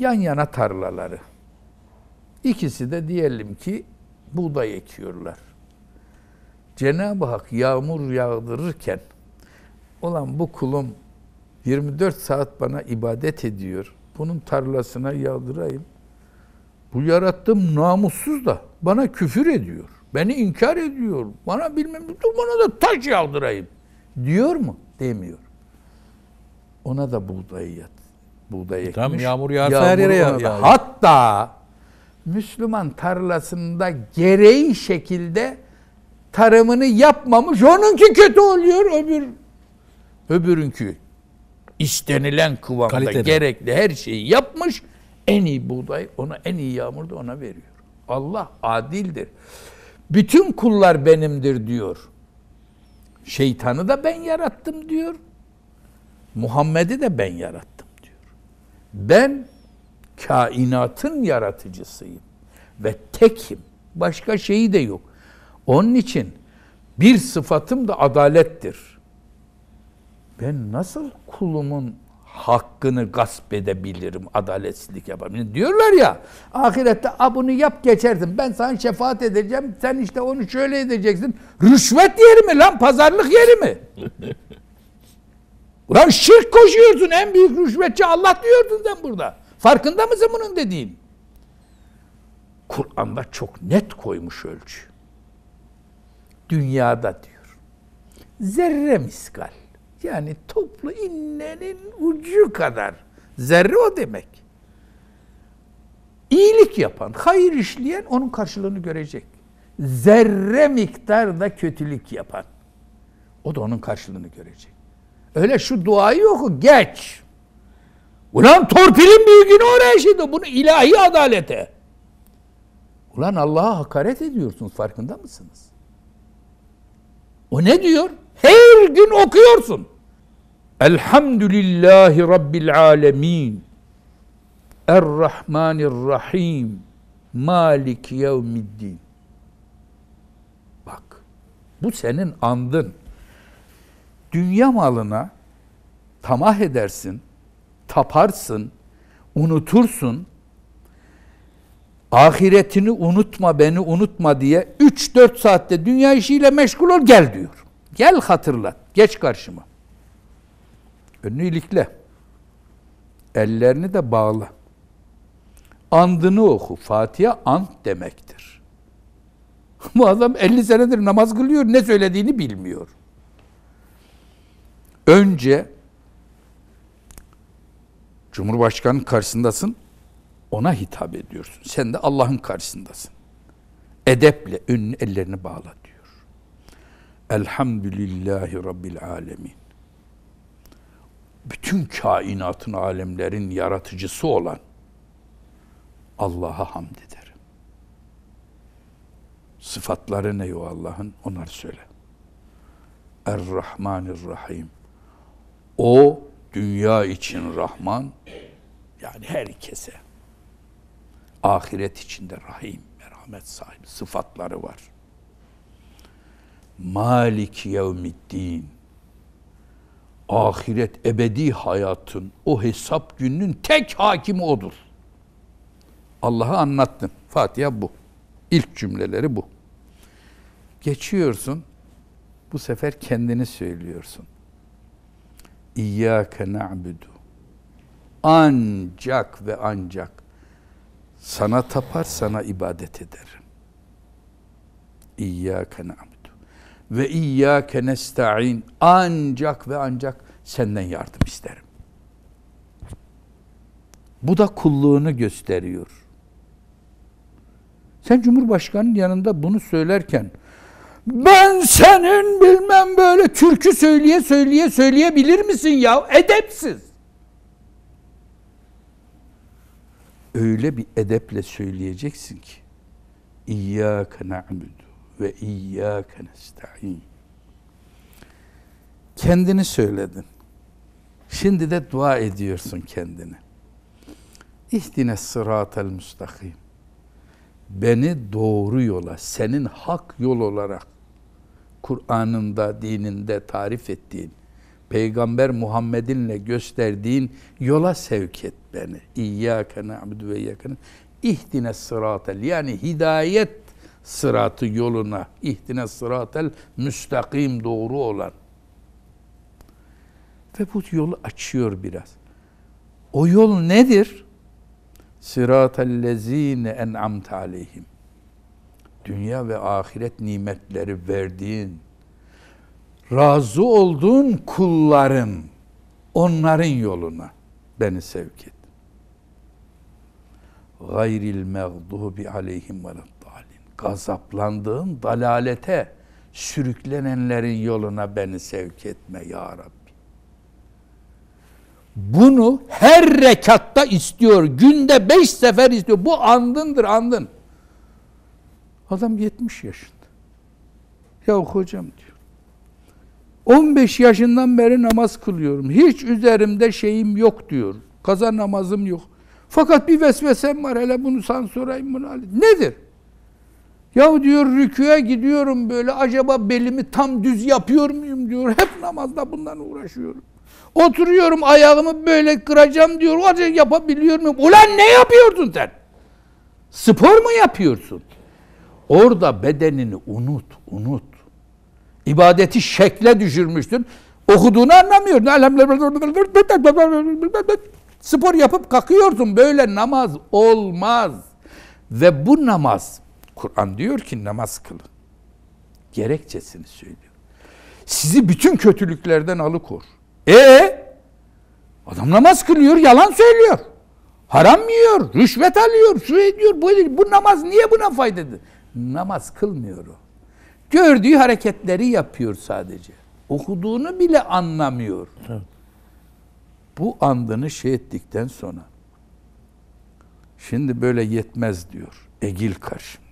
Yan yana tarlaları. İkisi de diyelim ki buğday ekiyorlar. Cenab-ı Hak yağmur yağdırırken, olan bu kulum 24 saat bana ibadet ediyor, bunun tarlasına yağdırayım. Bu yarattığım namussuz da bana küfür ediyor, beni inkar ediyor, bana bilmem ne, bana da taş yağdırayım diyor mu? Demiyor. Ona da buğday ekmiş. Tam yağmur yağarsa her yere yağar. Hatta Müslüman tarlasında gereği şekilde tarımını yapmamış, onunki kötü oluyor, öbürünki istenilen kıvamda Kaliteli. gerekli her şeyi yapmış, en iyi buğday ona, en iyi yağmur da ona veriyor. Allah adildir. Bütün kullar benimdir diyor. Şeytanı da ben yarattım diyor. Muhammed'i de ben yarattım diyor. Ben kainatın yaratıcısıyım ve tekim. Başka şeyi de yok. Onun için bir sıfatım da adalettir. Ben nasıl kulumun hakkını gasp edebilirim, adaletsizlik yapabilirim? Diyorlar ya, ahirette bunu yap geçersin, ben sana şefaat edeceğim, sen işte onu şöyle edeceksin. Rüşvet yeri mi lan, pazarlık yeri mi? Ulan şirk koşuyorsun, en büyük rüşvetçi Allah diyordun sen burada. Farkında mısın bunun dediğin? Kur'an'da çok net koymuş ölçü. Dünyada diyor, zerre miskal, yani toplu innenin ucu kadar, zerre o demek. İyilik yapan, hayır işleyen onun karşılığını görecek. Zerre miktarda kötülük yapan, o da onun karşılığını görecek. Öyle şu duayı oku, geç. Ulan torpilin büyüğünü oraya şimdi, bunu ilahi adalete. Ulan Allah'a hakaret ediyorsunuz, farkında mısınız? O ne diyor? Her gün okuyorsun. Elhamdülillahi Rabbil alemin. Errahmanirrahim. Malik yevmiddin. Bak, bu senin andın. Dünya malına tamah edersin, taparsın, unutursun. Ahiretini unutma, beni unutma diye 3-4 saatte dünya işiyle meşgul ol, gel diyor. Gel hatırlat, geç karşıma. Önünü ilikle. Ellerini de bağla. Andını oku. Fatiha ant demektir. Bu adam 50 senedir namaz kılıyor, ne söylediğini bilmiyor. Önce Cumhurbaşkanı'nın karşısındasın, ona hitap ediyorsun. Sen de Allah'ın karşısındasın. Edeple önünü, ellerini bağla diyor. Elhamdülillahi Rabbil alemin. Bütün kainatın, alemlerin yaratıcısı olan Allah'a hamd ederim. Sıfatları ne o Allah'ın? Onları söyle. Er-Rahmanir-Rahim. O dünya için Rahman, yani herkese. Ahiret içinde Rahim, merhamet sahibi sıfatları var. Malik yevmiddin. Ahiret, ebedi hayatın, o hesap gününün tek hakimi odur. Allah'ı anlattın. Fatiha bu. İlk cümleleri bu. Geçiyorsun. Bu sefer kendini söylüyorsun. İyyâke na'budu. Ancak ve ancak sana tapar, sana ibadet ederim. İyyâke na'budu. Ve iyyâke nesta'in. Ancak ve ancak senden yardım isterim. Bu da kulluğunu gösteriyor. Sen Cumhurbaşkanı'nın yanında bunu söylerken, ben senin bilmem böyle türkü söyleyebilir misin ya? Edepsiz. Öyle bir edeple söyleyeceksin ki, İyyâke na'budu ve iyyâke nesta'in. Kendini söyledin. Şimdi de dua ediyorsun kendine. İhdine sıratel müstakim. Beni doğru yola, senin hak yol olarak Kur'an'ında, dininde tarif ettiğin Peygamber Muhammed'inle gösterdiğin yola sevk et beni. İyyâke na'budu ve iyyâke ihdine sıratel, yani hidayet sıratı yoluna, ihdine sıratel müstakim, doğru olan. Ve bu yolu açıyor biraz. O yol nedir? Sıratellezîne en'amte aleyhim. Dünya ve ahiret nimetleri verdiğin, razı olduğun kulların, onların yoluna beni sevk et. Gayril mağdubi aleyhim veleddâlin. Gazaplandığın dalalete sürüklenenlerin yoluna beni sevk etme ya Rabbi. Bunu her rekatta istiyor. Günde 5 sefer istiyor. Bu andındır, andın. Adam 70 yaşında. Ya hocam diyor. 15 yaşından beri namaz kılıyorum. Hiç üzerimde şeyim yok diyor. Kaza namazım yok. Fakat bir vesvesem var. Hele bunu sana sorayım bunu. Nedir? Ya diyor rüküye gidiyorum böyle. Acaba belimi tam düz yapıyor muyum diyor. Hep namazda bundan uğraşıyorum. Oturuyorum ayağımı böyle kıracağım diyor. Acaba yapabiliyor muyum? Ulan ne yapıyorsun sen? Spor mu yapıyorsun? Orada bedenini unut. İbadeti şekle düşürmüştün. Okuduğunu anlamıyorsun. Spor yapıp kalkıyorsun. Böyle namaz olmaz. Ve bu namaz, Kur'an diyor ki namaz kılın. Gerekçesini söylüyor. Sizi bütün kötülüklerden alıkor. Adam namaz kılıyor, yalan söylüyor. Haram yiyor, rüşvet alıyor, şu ediyor, bu ediyor. Bu namaz niye buna faydalı? Namaz kılmıyor o. Gördüğü hareketleri yapıyor sadece. Okuduğunu bile anlamıyor. Evet. Bu andını şey ettikten sonra şimdi böyle yetmez diyor. Egil karşımda.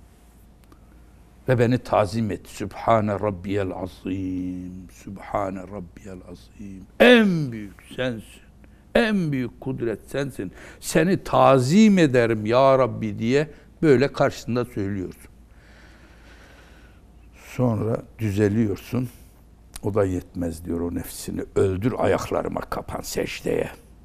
Ve beni tazim et. Sübhane Rabbiyel Azim. Sübhane Rabbiyel Azim. En büyük sensin. En büyük kudret sensin. Seni tazim ederim ya Rabbi diye böyle karşısında söylüyorsun. Sonra düzeliyorsun. O da yetmez diyor, o nefsini öldür, ayaklarıma kapan secdeye.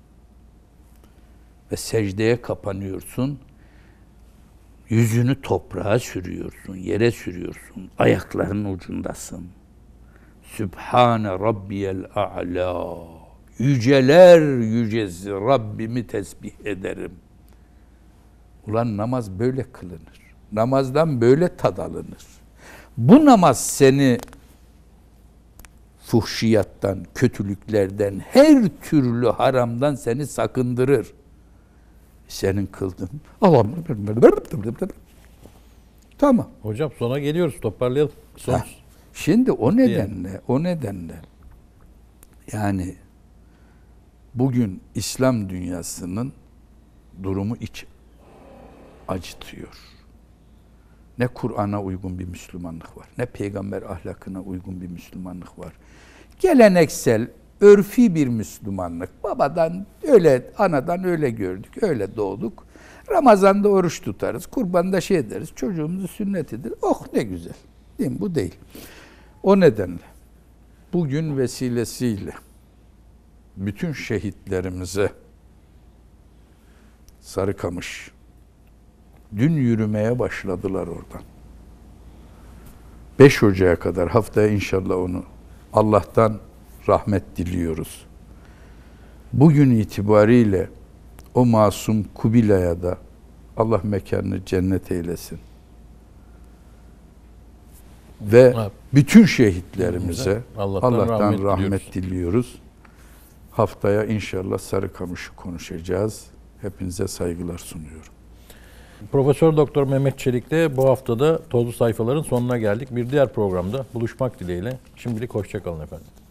Ve secdeye kapanıyorsun. Yüzünü toprağa sürüyorsun, yere sürüyorsun. Ayaklarının ucundasın. Sübhane Rabbiyel A'la. Yüceler yücesi Rabbimi tesbih ederim. Ulan namaz böyle kılınır. Namazdan böyle tad alınır. Bu namaz seni fuhşiyattan, kötülüklerden, her türlü haramdan seni sakındırır. Senin kıldığın. Tamam. Hocam sona geliyoruz, toparlayalım. Şimdi o nedenle yani bugün İslam dünyasının durumu iç acıtıyor. Ne Kur'an'a uygun bir Müslümanlık var, ne peygamber ahlakına uygun bir Müslümanlık var. Geleneksel, örfi bir Müslümanlık. Babadan öyle, anadan öyle gördük, öyle doğduk. Ramazan'da oruç tutarız, kurbanda şey ederiz, çocuğumuzu sünnet ederiz. Oh ne güzel. Değil mi? Bu değil. O nedenle bugün vesilesiyle bütün şehitlerimize Sarıkamış, dün yürümeye başladılar oradan. 5 Ocak'a kadar, haftaya inşallah onu Allah'tan rahmet diliyoruz. Bugün itibariyle o masum Kubilay'a da Allah mekanını cennet eylesin. Ve bütün şehitlerimize Allah'tan rahmet diliyoruz. Haftaya inşallah Sarıkamış'ı konuşacağız. Hepinize saygılar sunuyorum. Profesör Doktor Mehmet Çelik'te bu haftada Tozlu Sayfaların sonuna geldik. Bir diğer programda buluşmak dileğiyle. Şimdilik hoşça kalın efendim.